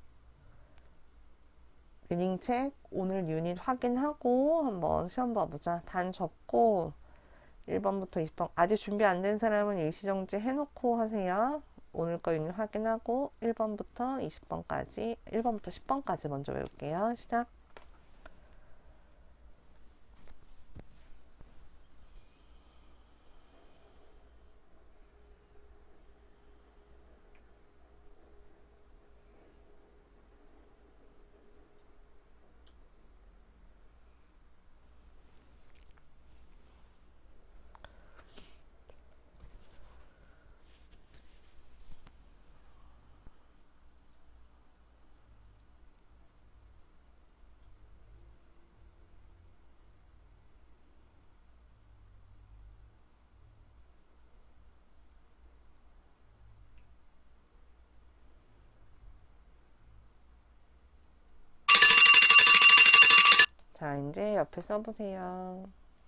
[SPEAKER 1] 리딩책 오늘 유닛 확인하고 한번 시험 봐보자. 단 접고 일 번부터 이십 번 아직 준비 안 된 사람은 일시정지 해놓고 하세요. 오늘 거 유닛 확인하고 일 번부터 이십 번까지 일 번부터 십 번까지 먼저 외울게요. 시작. 자, 이제 옆에 써보세요.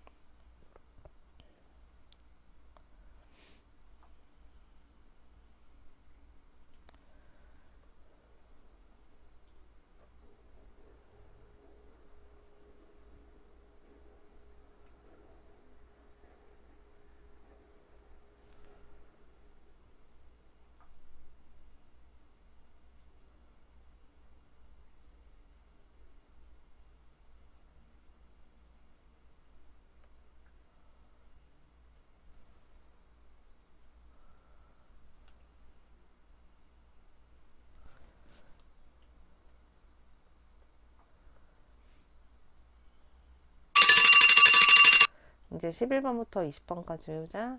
[SPEAKER 1] 이제 십일 번부터 이십 번까지 외우자.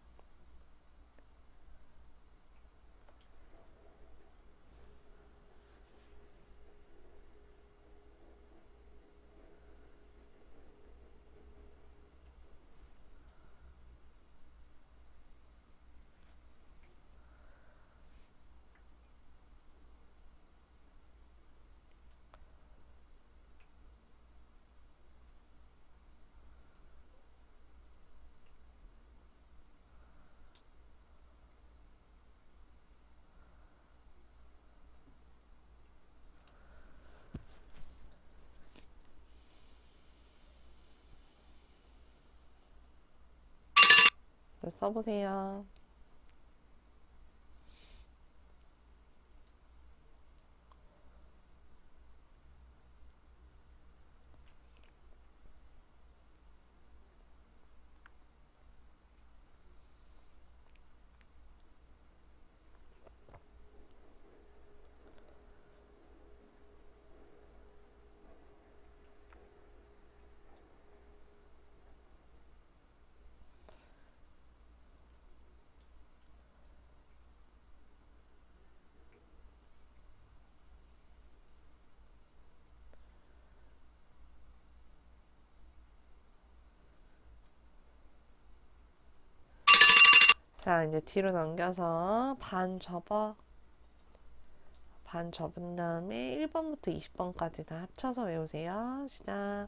[SPEAKER 1] 써보세요. 자, 이제 뒤로 넘겨서 반 접어. 반 접은 다음에 일 번부터 이십 번까지 다 합쳐서 외우세요. 시작.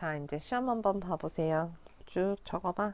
[SPEAKER 3] 자, 이제 시험 한번 봐보세요. 쭉 적어봐.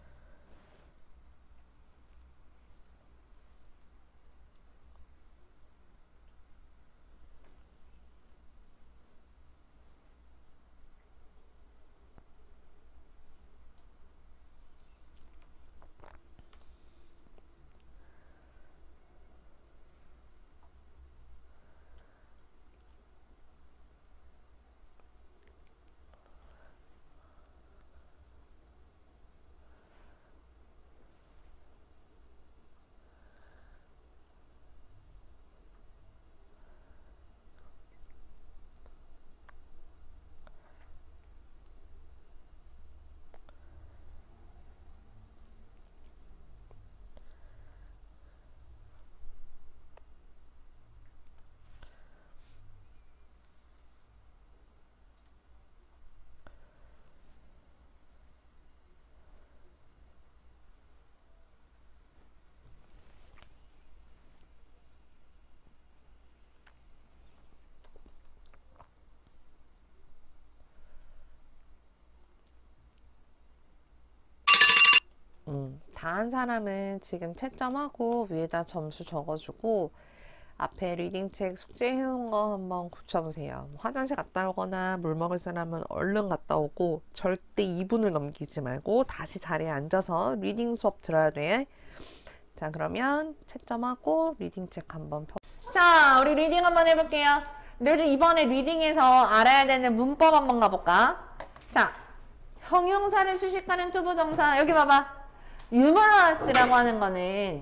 [SPEAKER 3] 음, 다 한 사람은 지금 채점하고 위에다 점수 적어주고 앞에 리딩책 숙제 해놓은 거 한번 고쳐보세요. 뭐 화장실 갔다 오거나 물 먹을 사람은 얼른 갔다 오고 절대 이 분을 넘기지 말고 다시 자리에 앉아서 리딩 수업 들어야 돼. 자, 그러면 채점하고 리딩책 한번 펴.
[SPEAKER 1] 자, 우리 리딩 한번 해볼게요. 너희들 이번에 리딩에서 알아야 되는 문법 한번 가볼까? 자, 형용사를 수식하는 투부정사. 여기 봐봐. 유머러스라고 하는 거는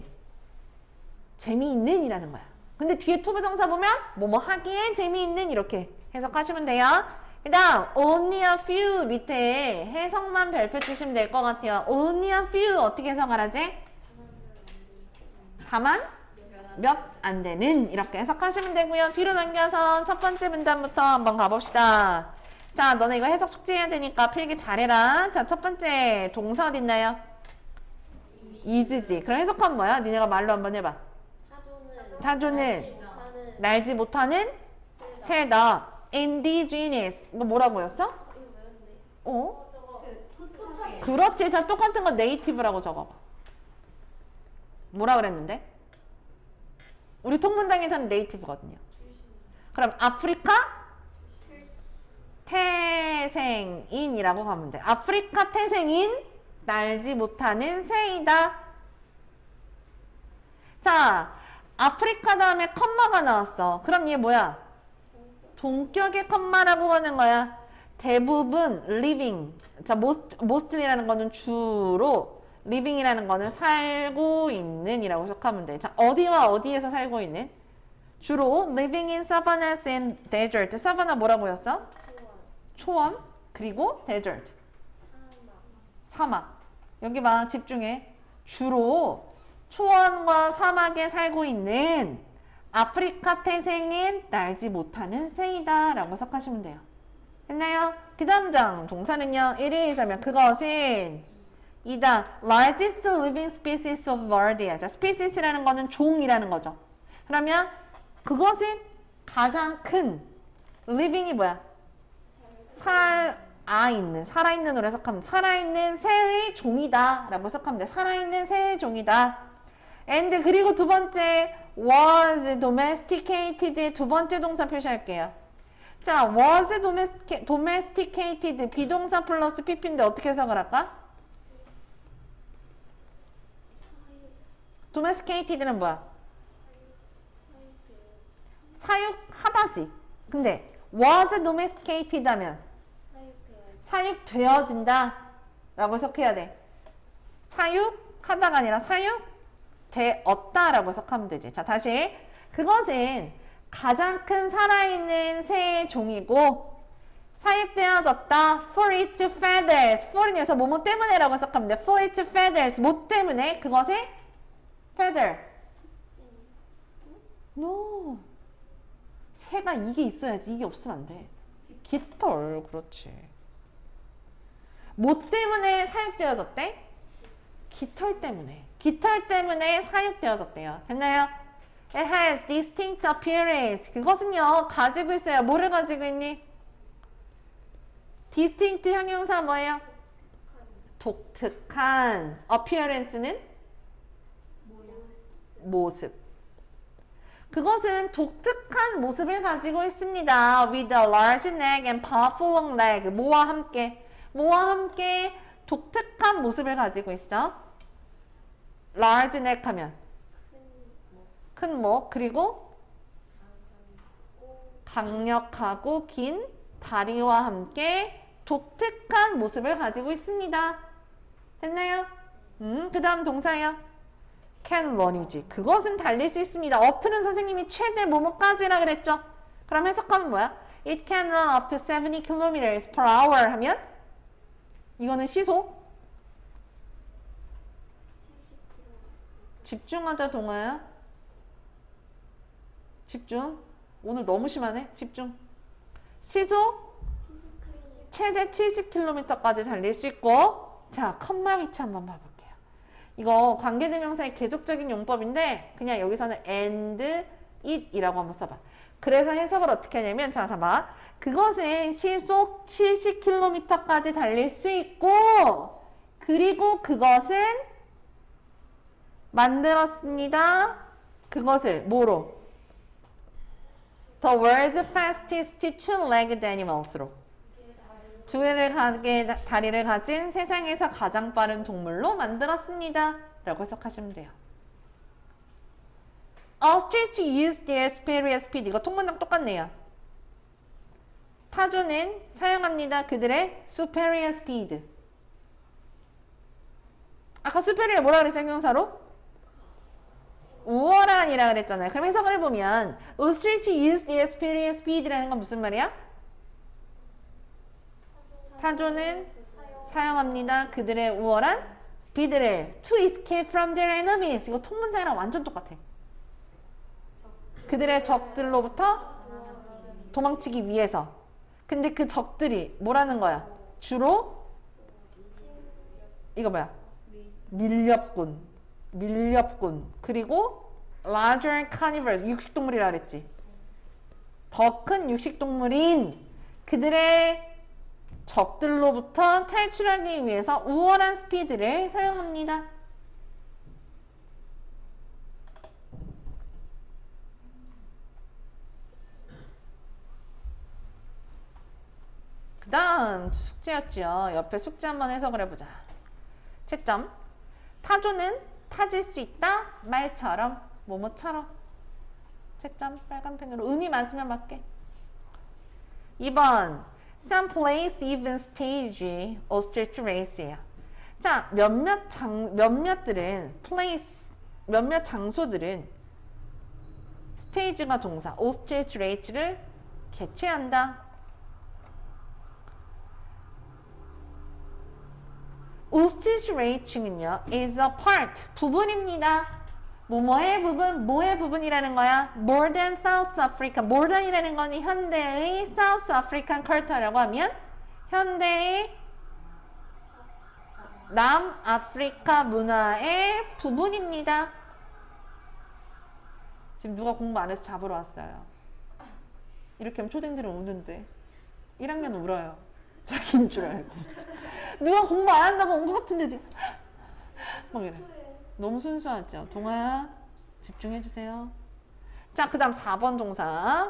[SPEAKER 1] 재미있는 이라는 거야. 근데 뒤에 투부정사 보면 뭐뭐 하기에 재미있는 이렇게 해석하시면 돼요. 그 다음 only a few 밑에 해석만 별표 치시면 될 것 같아요. only a few 어떻게 해석하라지? 다만 몇 안 되는 이렇게 해석하시면 되고요. 뒤로 넘겨서 첫 번째 문단부터 한번 가봅시다. 자, 너네 이거 해석 숙제해야 되니까 필기 잘해라. 자, 첫 번째 동사 어딨나요? is지. 그럼 해석하면 뭐야? 니네가 말로 한번 해봐. 타조는 날지 못하는 새다. indigenous. 이거 뭐라고였어? 어? 그렇지. 다 똑같은 거 native라고 적어봐. 뭐라 그랬는데? 우리 통문당에서는 native거든요. 그럼 아프리카 태생인이라고 하면 돼. 아프리카 태생인 날지 못하는 새이다. 자, 아프리카 다음에 컴마가 나왔어. 그럼 얘 뭐야? 동격의 컴마라고 하는 거야. 대부분 living. 자, most, mostly라는 거는 주로, living이라는 거는 살고 있는 이라고 해석하면 돼. 자, 어디와 어디에서 살고 있는? 주로 living in savannas and desert. 사바나 뭐라고 했어? 초원. 그리고 desert. 사막. 여기 봐, 집중해. 주로 초원과 사막에 살고 있는 아프리카 태생인 날지 못하는 새이다 라고 해석하시면 돼요. 됐나요? 그 다음 장 동사는요. it is 하면 그것은 이다 largest living species of world이야. 자, species라는 거는 종이라는 거죠. 그러면 그것은 가장 큰 living이 뭐야? 살 아 있는, 살아있는으로 해석하면 살아있는 새의 종이다 라고 해석하면 돼. 살아있는 새의 종이다. and 그리고 두 번째 was domesticated의 두 번째 동사 표시할게요. 자, was domesticated 비동사 플러스 pp인데 어떻게 해석을 할까? domesticated는 뭐야? 사육하다지. 근데 was domesticated 하면 사육되어진다 라고 해석해야 돼. 사육하다가 아니라 사육되었다 라고 해석하면 되지. 자, 다시 그것은 가장 큰 살아있는 새의 종이고 사육되어졌다. for its feathers. for은 여기서 뭐뭐 때문에 라고 해석하면 돼. for its feathers. 뭐 때문에? 그것의 feather. no. 새가 이게 있어야지. 이게 없으면 안 돼. 깃털. 그렇지. 뭐 때문에 사육되어졌대? 깃털 때문에. 깃털 때문에 사육되어졌대요. 됐나요? It has distinct appearance. 그것은요, 가지고 있어요. 뭐를 가지고 있니? distinct 형용사 뭐예요? 독특한. appearance는 모습. 그것은 독특한 모습을 가지고 있습니다. with a large neck and powerful long leg. 뭐와 함께? 뭐와 함께 독특한 모습을 가지고 있어? large neck 하면 큰 목, 그리고 강력하고 긴 다리와 함께 독특한 모습을 가지고 있습니다. 됐나요? 음, 그 다음 동사예요. can run이지. 그것은 달릴 수 있습니다. up는 선생님이 최대 뭐뭐까지라 그랬죠? 그럼 해석하면 뭐야? It can run up to seventy kilometers per hour 하면 이거는 시속. 집중하자 동아야. 집중. 오늘 너무 심하네. 집중. 시속 최대 칠십 킬로미터까지 달릴 수 있고. 자, 컴마 위치 한번 봐볼게요. 이거 관계대명사의 계속적인 용법인데 그냥 여기서는 and, it 이라고 한번 써봐. 그래서 해석을 어떻게 하냐면, 자, 봐봐. 그것은 시속 칠십 킬로미터까지 달릴 수 있고, 그리고 그것은 만들었습니다. 그것을 뭐로? The world's fastest two-legged animals로. 두 개를 가게 다리를 가진 세상에서 가장 빠른 동물로 만들었습니다. 라고 해석하시면 돼요. Ostrich use their superior speed. 이거 통문장 똑같네요. 타조는 사용합니다. 그들의 superior speed. 아까 superior 뭐라 그랬어요? 형용사로? 우월한이라 그랬잖아요. 그럼 해석을 해보면 Ostrich use their superior speed라는 건 무슨 말이야? 타조는 사용합니다. 그들의 우월한 스피드를 to escape from their enemies. 이거 통문장이랑 완전 똑같아. 그들의 적들로부터 도망치기 위해서. 근데 그 적들이 뭐라는 거야? 주로 이거 뭐야? 밀렵군. 밀렵군. 그리고 larger carnivores. 육식동물이라 그랬지. 더 큰 육식동물인 그들의 적들로부터 탈출하기 위해서 우월한 스피드를 사용합니다. 그 다음 숙제였죠. 옆에 숙제 한번 해석을 해보자. 채점. 타조는 타질 수 있다. 말처럼. 뭐뭐처럼. 채점. 빨간 펜으로. 의미 많으면 맞게. 이 번. Some place even stage ostrich race예요. 자, 몇몇 장, 몇몇들은 place, 몇몇 장소들은 stage가 동사, ostrich race를 개최한다. ostrich race는요, is a part, 부분입니다. 뭐뭐의 부분, 뭐의 부분이라는 거야? Modern South Africa. Modern이라는 건 현대의 South African culture라고 하면 현대의 남아프리카 문화의 부분입니다. 지금 누가 공부 안 해서 잡으러 왔어요. 이렇게 하면 초딩들은 우는데 일 학년 울어요. 자기인 줄 알고. 누가 공부 안 한다고 온 것 같은데 막 이래. 너무 순수하죠. 동아야 집중해주세요. 자, 그 다음 사 번 동사.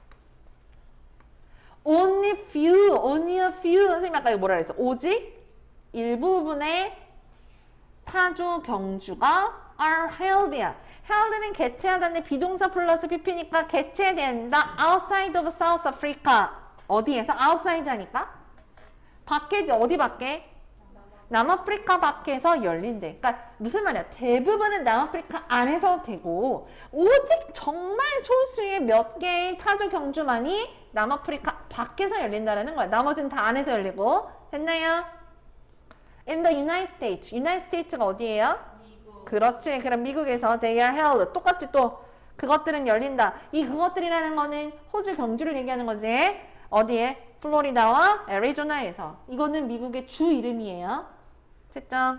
[SPEAKER 1] Only few, only a few. 선생님 아까 이거 뭐라 그랬어? 오직 일부분의 타조 경주가 are held야. held는 개최하다는데 비동사 플러스 pp니까 개최된다. outside of South Africa. 어디에서? outside 하니까? 밖에지. 어디 밖에? 남아프리카 밖에서 열린대. 그러니까 무슨 말이야? 대부분은 남아프리카 안에서 되고 오직 정말 소수의 몇 개의 타조 경주만이 남아프리카 밖에서 열린다는 거야. 나머지는 다 안에서 열리고. 됐나요? In the United States. United States가 어디예요? 미국. 그렇지. 그럼 미국에서 they are held. 똑같이 또 그것들은 열린다. 이 그것들이라는 거는 호주 경주를 얘기하는 거지. 어디에? 플로리다와 애리조나에서. 이거는 미국의 주 이름이에요. 채점.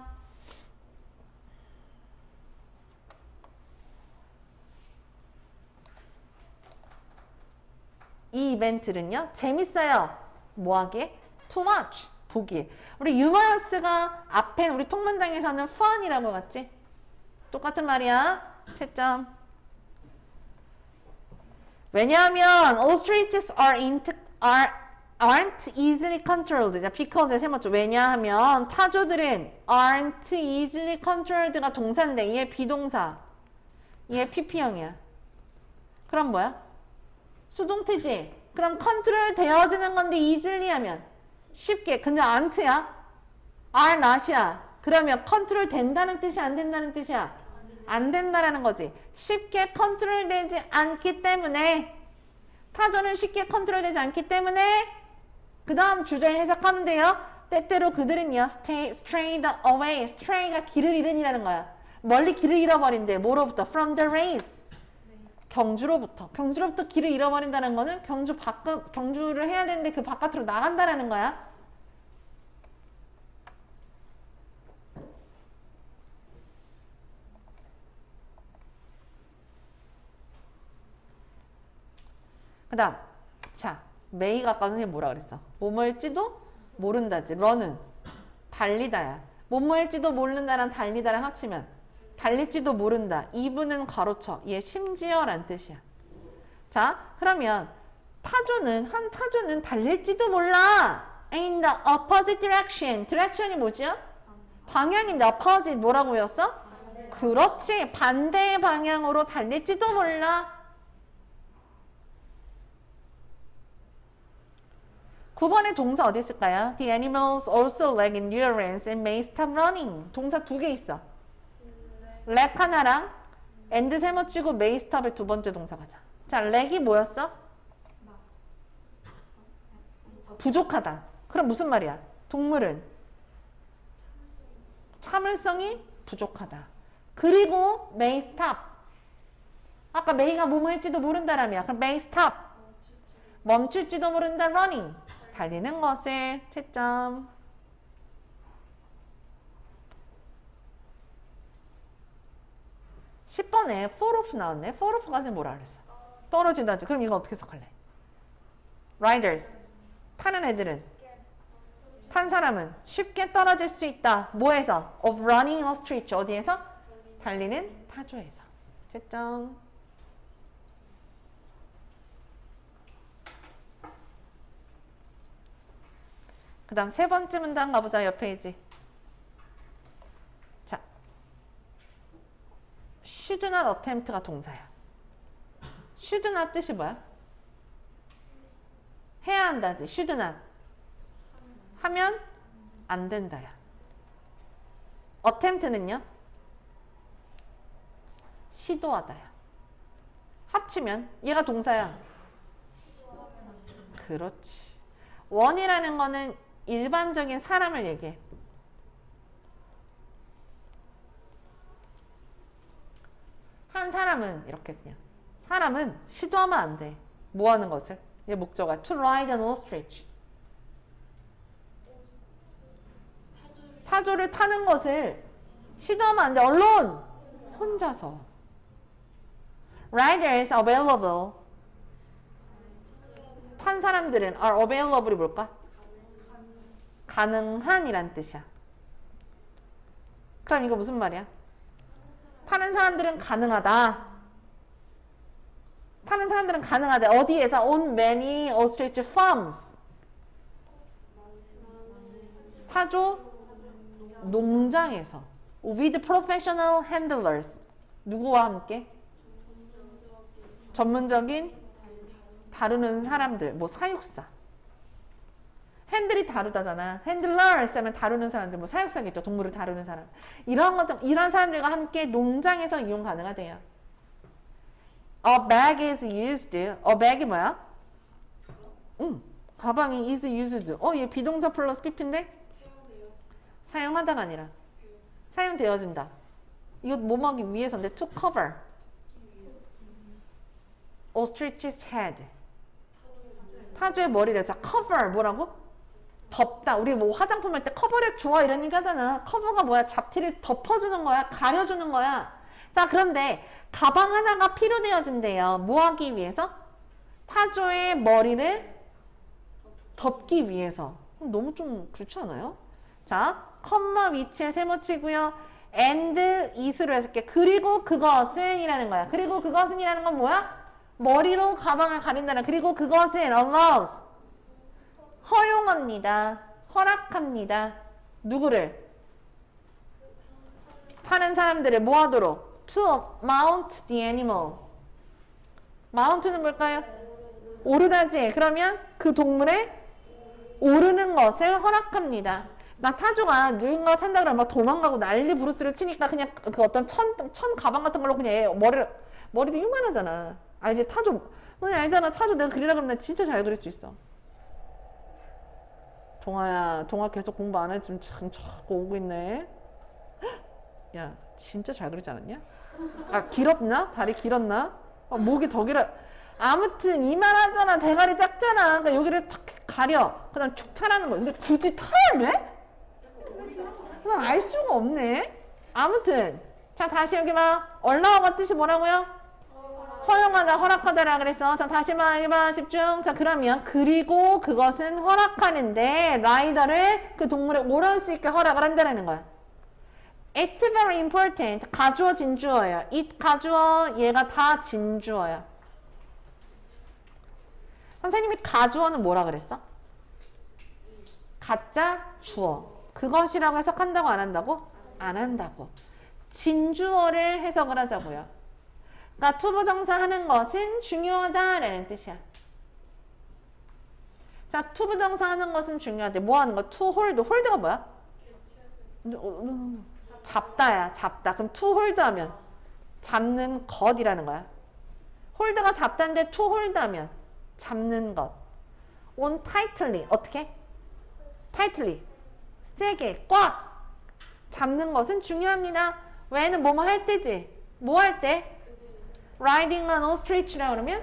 [SPEAKER 1] 이 이벤트는요, 재밌어요. 뭐하게? too much. 보기에. 우리 humorous가 앞에 우리 통문장에서는 fun이라고 갔지? 똑같은 말이야. 채점. 왜냐하면 ostriches are into, are, aren't easily controlled. 자, because의 세 번째. 왜냐하면 타조들은 aren't easily controlled가 동사인데 얘 비동사. 얘 피피형이야. 그럼 뭐야? 수동태지. 그럼 컨트롤 되어지는 건데 easily 하면 쉽게. 근데 aren't야. are not이야. 그러면 컨트롤 된다는 뜻이 안 된다는 뜻이야? 안 된다라는 거지. 쉽게 컨트롤 되지 않기 때문에 타조는 쉽게 컨트롤 되지 않기 때문에 그 다음 주절 해석하면 돼요. 때때로 그들은요 stay, strayed away. stray가 길을 잃은이라는 거야. 멀리 길을 잃어버린대. 뭐로부터? from the race. 경주로부터. 경주로부터 길을 잃어버린다는 거는 경주 바깥, 경주를 해야 되는데 그 바깥으로 나간다라는 거야. 그 다음, 자, 메이가 아까 선생님 뭐라 그랬어? 뭐뭐일지도 모른다지. 런은 달리다야. 뭐뭐일지도 모른다랑 달리다랑 합치면 달릴지도 모른다. 이분은 가로쳐. 얘 심지어란 뜻이야. 자, 그러면 타조는, 한 타조는 달릴지도 몰라. In the opposite direction. direction이 뭐지요? 방향인데 opposite 뭐라고 외웠어? 그렇지. 반대의 방향으로 달릴지도 몰라. 구 번의 동사 어디 있을까요? The animals also lack endurance and may stop running. 동사 두 개 있어. lack 하나랑 and 세 번 치고 may stop을 두 번째 동사 가자. 자, lack이 뭐였어? 부족하다. 그럼 무슨 말이야? 동물은 참을성이 부족하다. 그리고 may stop. 아까 may가 뭐뭐일지도 모른다라며. 그럼 may stop. 멈출지도 모른다. running. 달리는 것을. 채점. 십 번에 fall off 나왔네. fall off까지 뭐라 그랬어? 떨어진다지. 그럼 이거 어떻게 해석할래? riders. 타는 애들은. 탄 사람은 쉽게 떨어질 수 있다. 뭐에서? of running ostrich. 어디에서? 달리는 타조에서. 채점. 그 다음 세 번째 문장 가보자. 옆 페이지. 자, should not attempt가 동사야. should not 뜻이 뭐야? 해야 한다지. should not. 하면 안 된다야. attempt는요? 시도하다야. 합치면 얘가 동사야. 그렇지. 원이라는 거는 일반적인 사람을 얘기해. 한 사람은 이렇게 그냥 사람은 시도하면 안 돼. 뭐 하는 것을? 얘 목적어 to ride an ostrich. 타조를 타는 것을 시도하면 안 돼. 언론 혼자서. riders available. 탄 사람들은 are available이 뭘까? 가능한 이란 뜻이야. 그럼 이거 무슨 말이야? 타는 사람들은 가능하다. 타는 사람들은 가능하다. 어디에서? On many ostrich farms. 타조 농장에서. With professional handlers. 누구와 함께? 전문적인 다루는 사람들. 뭐 사육사. 핸들이 다루다잖아. 핸들러스 하면 다루는 사람들. 뭐 사육사겠죠. 동물을 다루는 사람. 이런 것들, 이런 사람들과 함께 농장에서 이용 가능하대요. A bag is used. A bag이 뭐야? 응. 가방이 is used. 어, 얘 비동사 플러스 pp인데? 사용하다가 아니라 사용되어진다. 이거 뭐 하기 위해서인데 to cover. ostrich's head. 타조의 머리를. 자, cover 뭐라고? 덮다. 우리 뭐 화장품 할 때 커버력 좋아 이런 얘기 하잖아. 커버가 뭐야? 잡티를 덮어주는 거야. 가려주는 거야. 자, 그런데 가방 하나가 필요되어진대요. 뭐 하기 위해서? 타조의 머리를 덮기 위해서. 너무 좀 그렇지 않아요? 자, 컴마 위치에 세모치고요. and is로 해석해. 그리고 그것은 이라는 거야. 그리고 그것은 이라는 건 뭐야? 머리로 가방을 가린다는. 그리고 그것은 allows 허용합니다. 허락합니다. 누구를? 타는 사람들을 뭐 하도록? to mount the animal. mount는 뭘까요? 오르다지. 그러면 그 동물의 오르는 것을 허락합니다. 나 타조가 누군가 탄다 그러면 막 도망가고 난리 부르스를 치니까 그냥 그 어떤 천, 천 가방 같은 걸로 그냥 얘 머리를, 머리도 요만하잖아. 알지? 타조. 너네 알잖아. 타조 내가 그리라 그러면 진짜 잘 그릴 수 있어. 동아야, 동아 계속 공부 안 해. 지금 참 자꾸 오고 있네. 야, 진짜 잘 그리지 않았냐? 아, 길었나? 다리 길었나? 아, 목이 더 길어. 아무튼 이만하잖아. 대가리 작잖아. 그러니까 여기를 탁 가려. 그 다음 축 타라는 거야. 근데 굳이 타야 돼? 난 알 수가 없네. 아무튼 자, 다시 여기 봐. allow 뜻이 뭐라고요? 허용하다, 허락하다라 그랬어. 자, 다시 봐. 여기 봐. 집중. 자, 그러면 그리고 그것은 허락하는데 라이더를 그 동물에 오를 수 있게 허락을 한다는 거야. It's very important. 가주어, 진주어예요. it 가주어, 얘가 다 진주어야. 선생님이 가주어는 뭐라 그랬어? 가짜 주어. 그것이라고 해석한다고 안 한다고? 안 한다고. 진주어를 해석을 하자고요. 그러니까 투부정사 하는 것은 중요하다라는 뜻이야. 자, 투부정사 하는 것은 중요하대. 뭐 하는 거? to hold. hold가 뭐야? 잡다야. 잡다. 그럼 to hold 하면 잡는 것이라는 거야. hold가 잡다인데 to hold 하면 잡는 것. on tightly. 어떻게? tightly. 세게, 꽉 잡는 것은 중요합니다. 왜는 뭐뭐 할 때지? 뭐 할 때? riding on ostrich라고 그러면?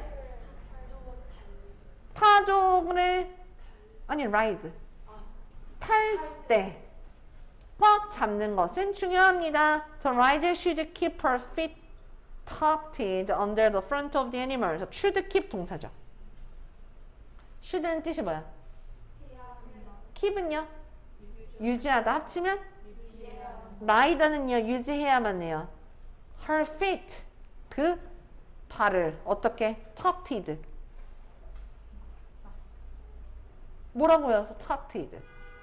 [SPEAKER 1] 타조를 아니 ride 탈 때 꽉 잡는 것은 중요합니다. The rider should keep her feet tucked under the front of the animal. should keep 동사죠. should는 뜻이 뭐야? keep은요? 유지하다. 합치면? rider는요 유지해야만 해요. her feet 그 발을 어떻게? tucked 뭐라고 해서 tucked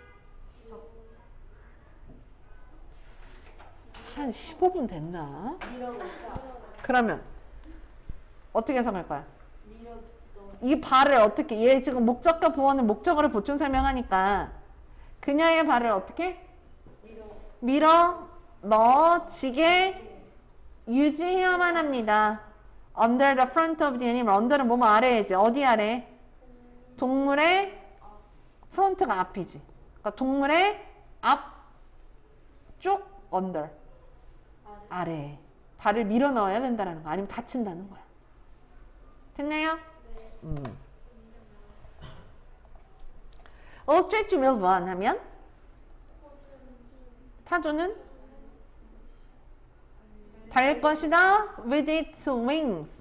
[SPEAKER 1] 한 십오 분 됐나? 그러면 어떻게 해석할 거야? 이 발을 어떻게 얘 지금 목적과 부호는 목적어를 보충 설명하니까 그녀의 발을 어떻게? 밀어 넣어지게 유지해야만 합니다. Under the front of the animal. under는 뭐뭐 아래이지. 어디 아래? 동물의 front가 앞이지. 그러니까 동물의 앞쪽 under. 아래. 발을 밀어 넣어야 된다는 거. 아니면 다친다는 거야. 됐나요? 음. Ostrich will run 하면 타조는 달 것이다. with its wings.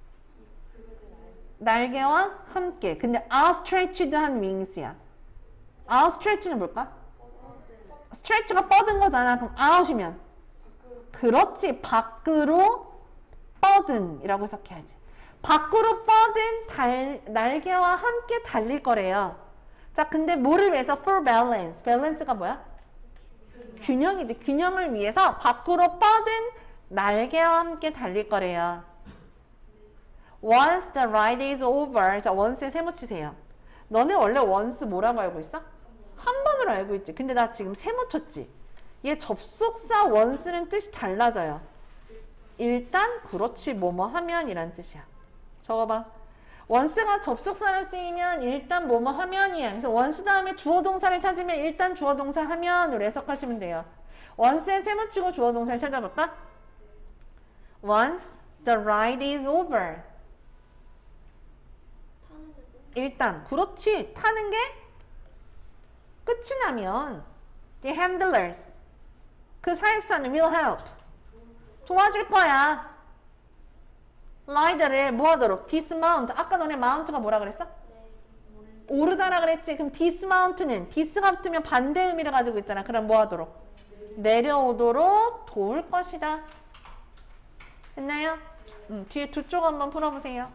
[SPEAKER 1] 날개와 함께. 근데 outstretched한 wings야. outstretch는 뭘까? stretch가 뻗은 거잖아. 그럼 out이면 그렇지. 밖으로 뻗은 이라고 해석해야지. 밖으로 뻗은 달, 날개와 함께 달릴 거래요. 자, 근데 뭐를 위해서? for balance. balance가 뭐야? 균형이지. 균형을 위해서 밖으로 뻗은 날개와 함께 달릴 거래요. Once the ride is over. 자, once에 세모 치세요. 너네 원래 once 뭐라고 알고 있어? 한 번으로 알고 있지. 근데 나 지금 세모 쳤지. 얘 접속사 once는 뜻이 달라져요. 일단 그렇지 뭐뭐 하면 이란 뜻이야. 적어봐. once가 접속사로 쓰이면 일단 뭐뭐 하면이야. 그래서 once 다음에 주어 동사를 찾으면 일단 주어 동사 하면으로 해석하시면 돼요. once에 세모 치고 주어 동사를 찾아볼까? Once the ride is over. 일단 그렇지. 타는 게 끝이 나면 the handlers 그 사육사는 will help 도와줄 거야. 라이더를 뭐 하도록? dismount. 아까 너네 mount가 뭐라 그랬어? 오르다라 그랬지. 그럼 dismount는 dis가 붙으면 반대 의미를 가지고 있잖아. 그럼 뭐 하도록? 내려오도록 도울 것이다. 됐나요? 음, 뒤에 두 쪽 한번 풀어보세요.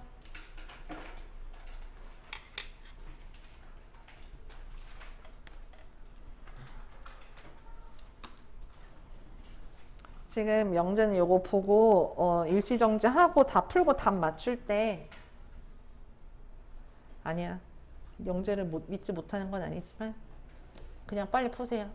[SPEAKER 1] 지금 영재는 요거 보고 어, 일시정지하고 다 풀고 답 맞출 때 아니야. 영재를 못, 믿지 못하는 건 아니지만 그냥 빨리 푸세요.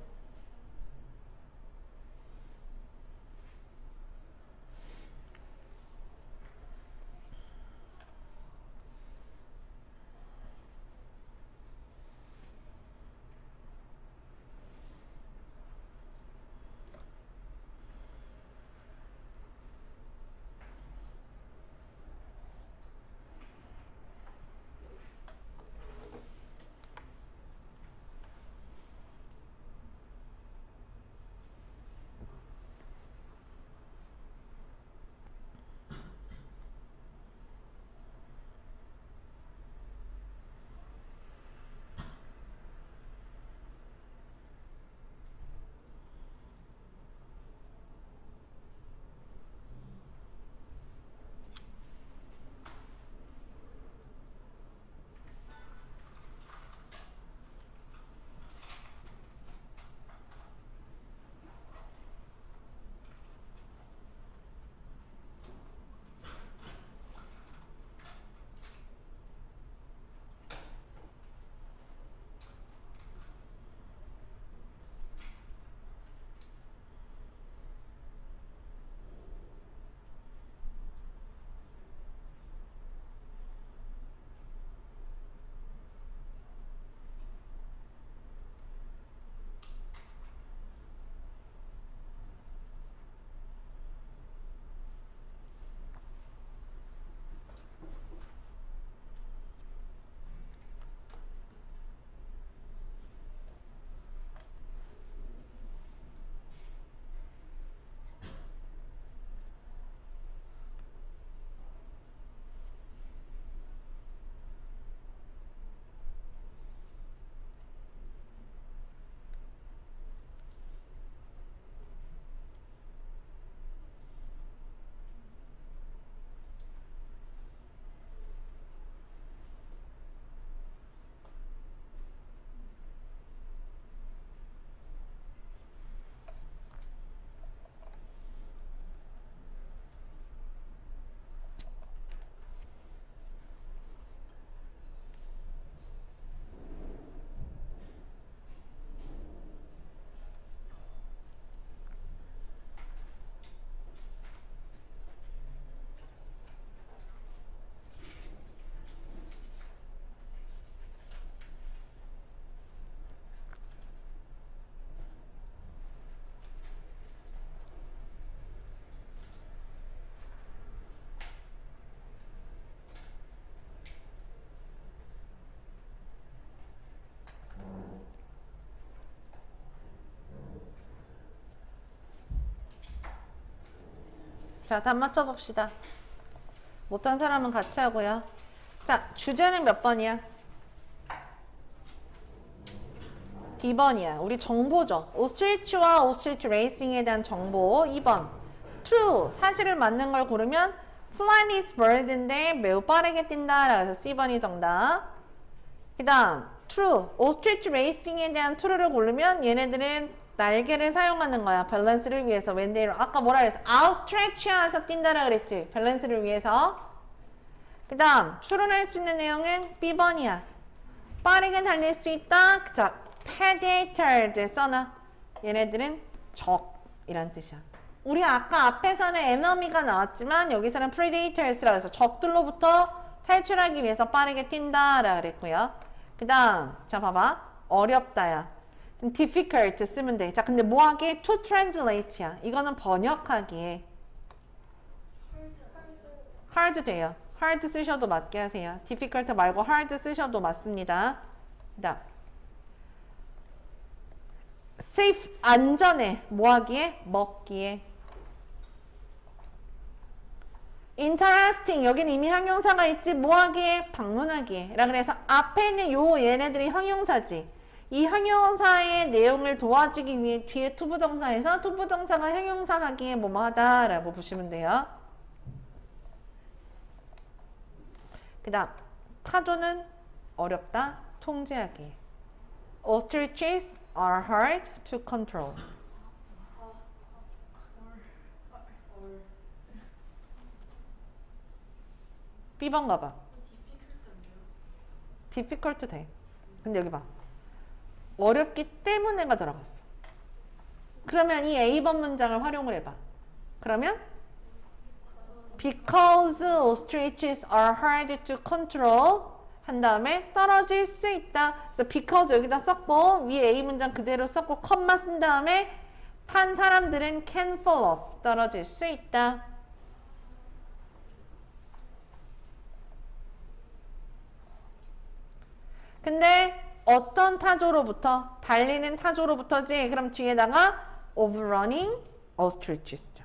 [SPEAKER 1] 자, 답 맞춰봅시다. 못한 사람은 같이 하고요. 자, 주제는 몇 번이야? 이 번이야. 우리 정보죠. 오스트리치와 오스트리치 레이싱에 대한 정보. 이 번. True. 사실을 맞는 걸 고르면 Flight is bird인데 매우 빠르게 뛴다. 그래서 C 번이 정답. 그 다음 True. 오스트리치 레이싱에 대한 True를 고르면 얘네들은 날개를 사용하는 거야. 밸런스를 위해서. 웬데이로 아까 뭐라 그랬어? outstretch해서 뛴다라 그랬지. 밸런스를 위해서. 그 다음 추론할 수 있는 내용은 비 번이야. 빠르게 달릴 수 있다. 자, predator 써놔. 얘네들은 적이란 뜻이야. 우리 아까 앞에서는 enemy가 나왔지만 여기서는 predators라고 해서 적들로부터 탈출하기 위해서 빠르게 뛴다라 그랬고요. 그 다음 자 봐봐. 어렵다야. difficult 쓰면 돼. 자, 근데 뭐하기? to translate야. 이거는 번역하기에. hard 돼요. hard 쓰셔도 맞게 하세요. difficult 말고 hard 쓰셔도 맞습니다. 그다음 safe 안전해. 뭐하기에? 먹기에. interesting. 여기는 이미 형용사가 있지. 뭐 하기에? 방문하기에. 라 그래서 앞에 있는 요 얘네들이 형용사지. 이 형용사의 내용을 도와주기 위해 뒤에 투부정사에서 투부정사가 형용사 하기에 뭐뭐 하다 라고 보시면 돼요. 그 다음 타조는 어렵다. 통제하기. Ostriches are hard to control. B번 가봐. difficult 돼. 근데 여기 봐. 어렵기 때문에가 들어갔어. 그러면 이 A번 문장을 활용을 해봐. 그러면 because ostriches are hard to control 한 다음에 떨어질 수 있다. 그래서 because 여기다 썼고 위에 A 문장 그대로 썼고 컴마 쓴 다음에 탄 사람들은 can fall off 떨어질 수 있다. 근데 어떤 타조로부터? 달리는 타조로부터지. 그럼 뒤에다가 overrunning ostriches죠.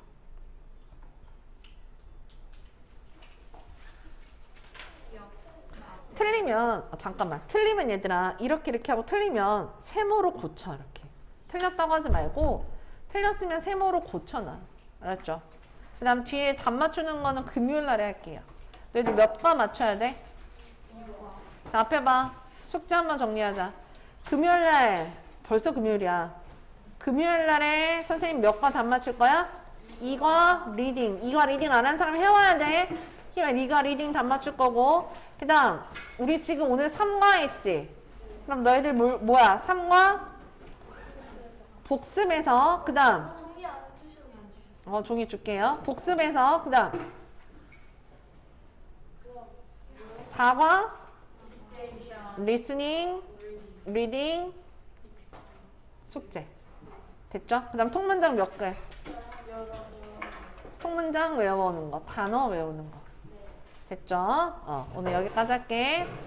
[SPEAKER 1] 틀리면 어, 잠깐만 틀리면 얘들아 이렇게 이렇게 하고 틀리면 세모로 고쳐. 이렇게 틀렸다고 하지 말고 틀렸으면 세모로 고쳐놔. 알았죠? 그 다음 뒤에 답 맞추는 거는 금요일날에 할게요. 너희들 몇 과 맞춰야 돼? 자 앞에 봐. 숙제 한번 정리하자. 금요일날 벌써 금요일이야. 금요일날에 선생님 몇 과 답 맞출 거야? 이과 리딩. 이과 리딩 안 한 사람 해와야 돼. 이과 리딩 답 맞출 거고 그 다음 우리 지금 오늘 삼 과 했지? 그럼 너희들 뭐, 뭐야? 삼 과 복습해서 그 다음 어 종이 줄게요. 복습해서 그 다음 사 과 listening, reading, 숙제. 됐죠? 그 다음 통문장 몇 개? 통문장 외워오는 거, 단어 외우는 거. 됐죠? 어, 오늘 여기까지 할게.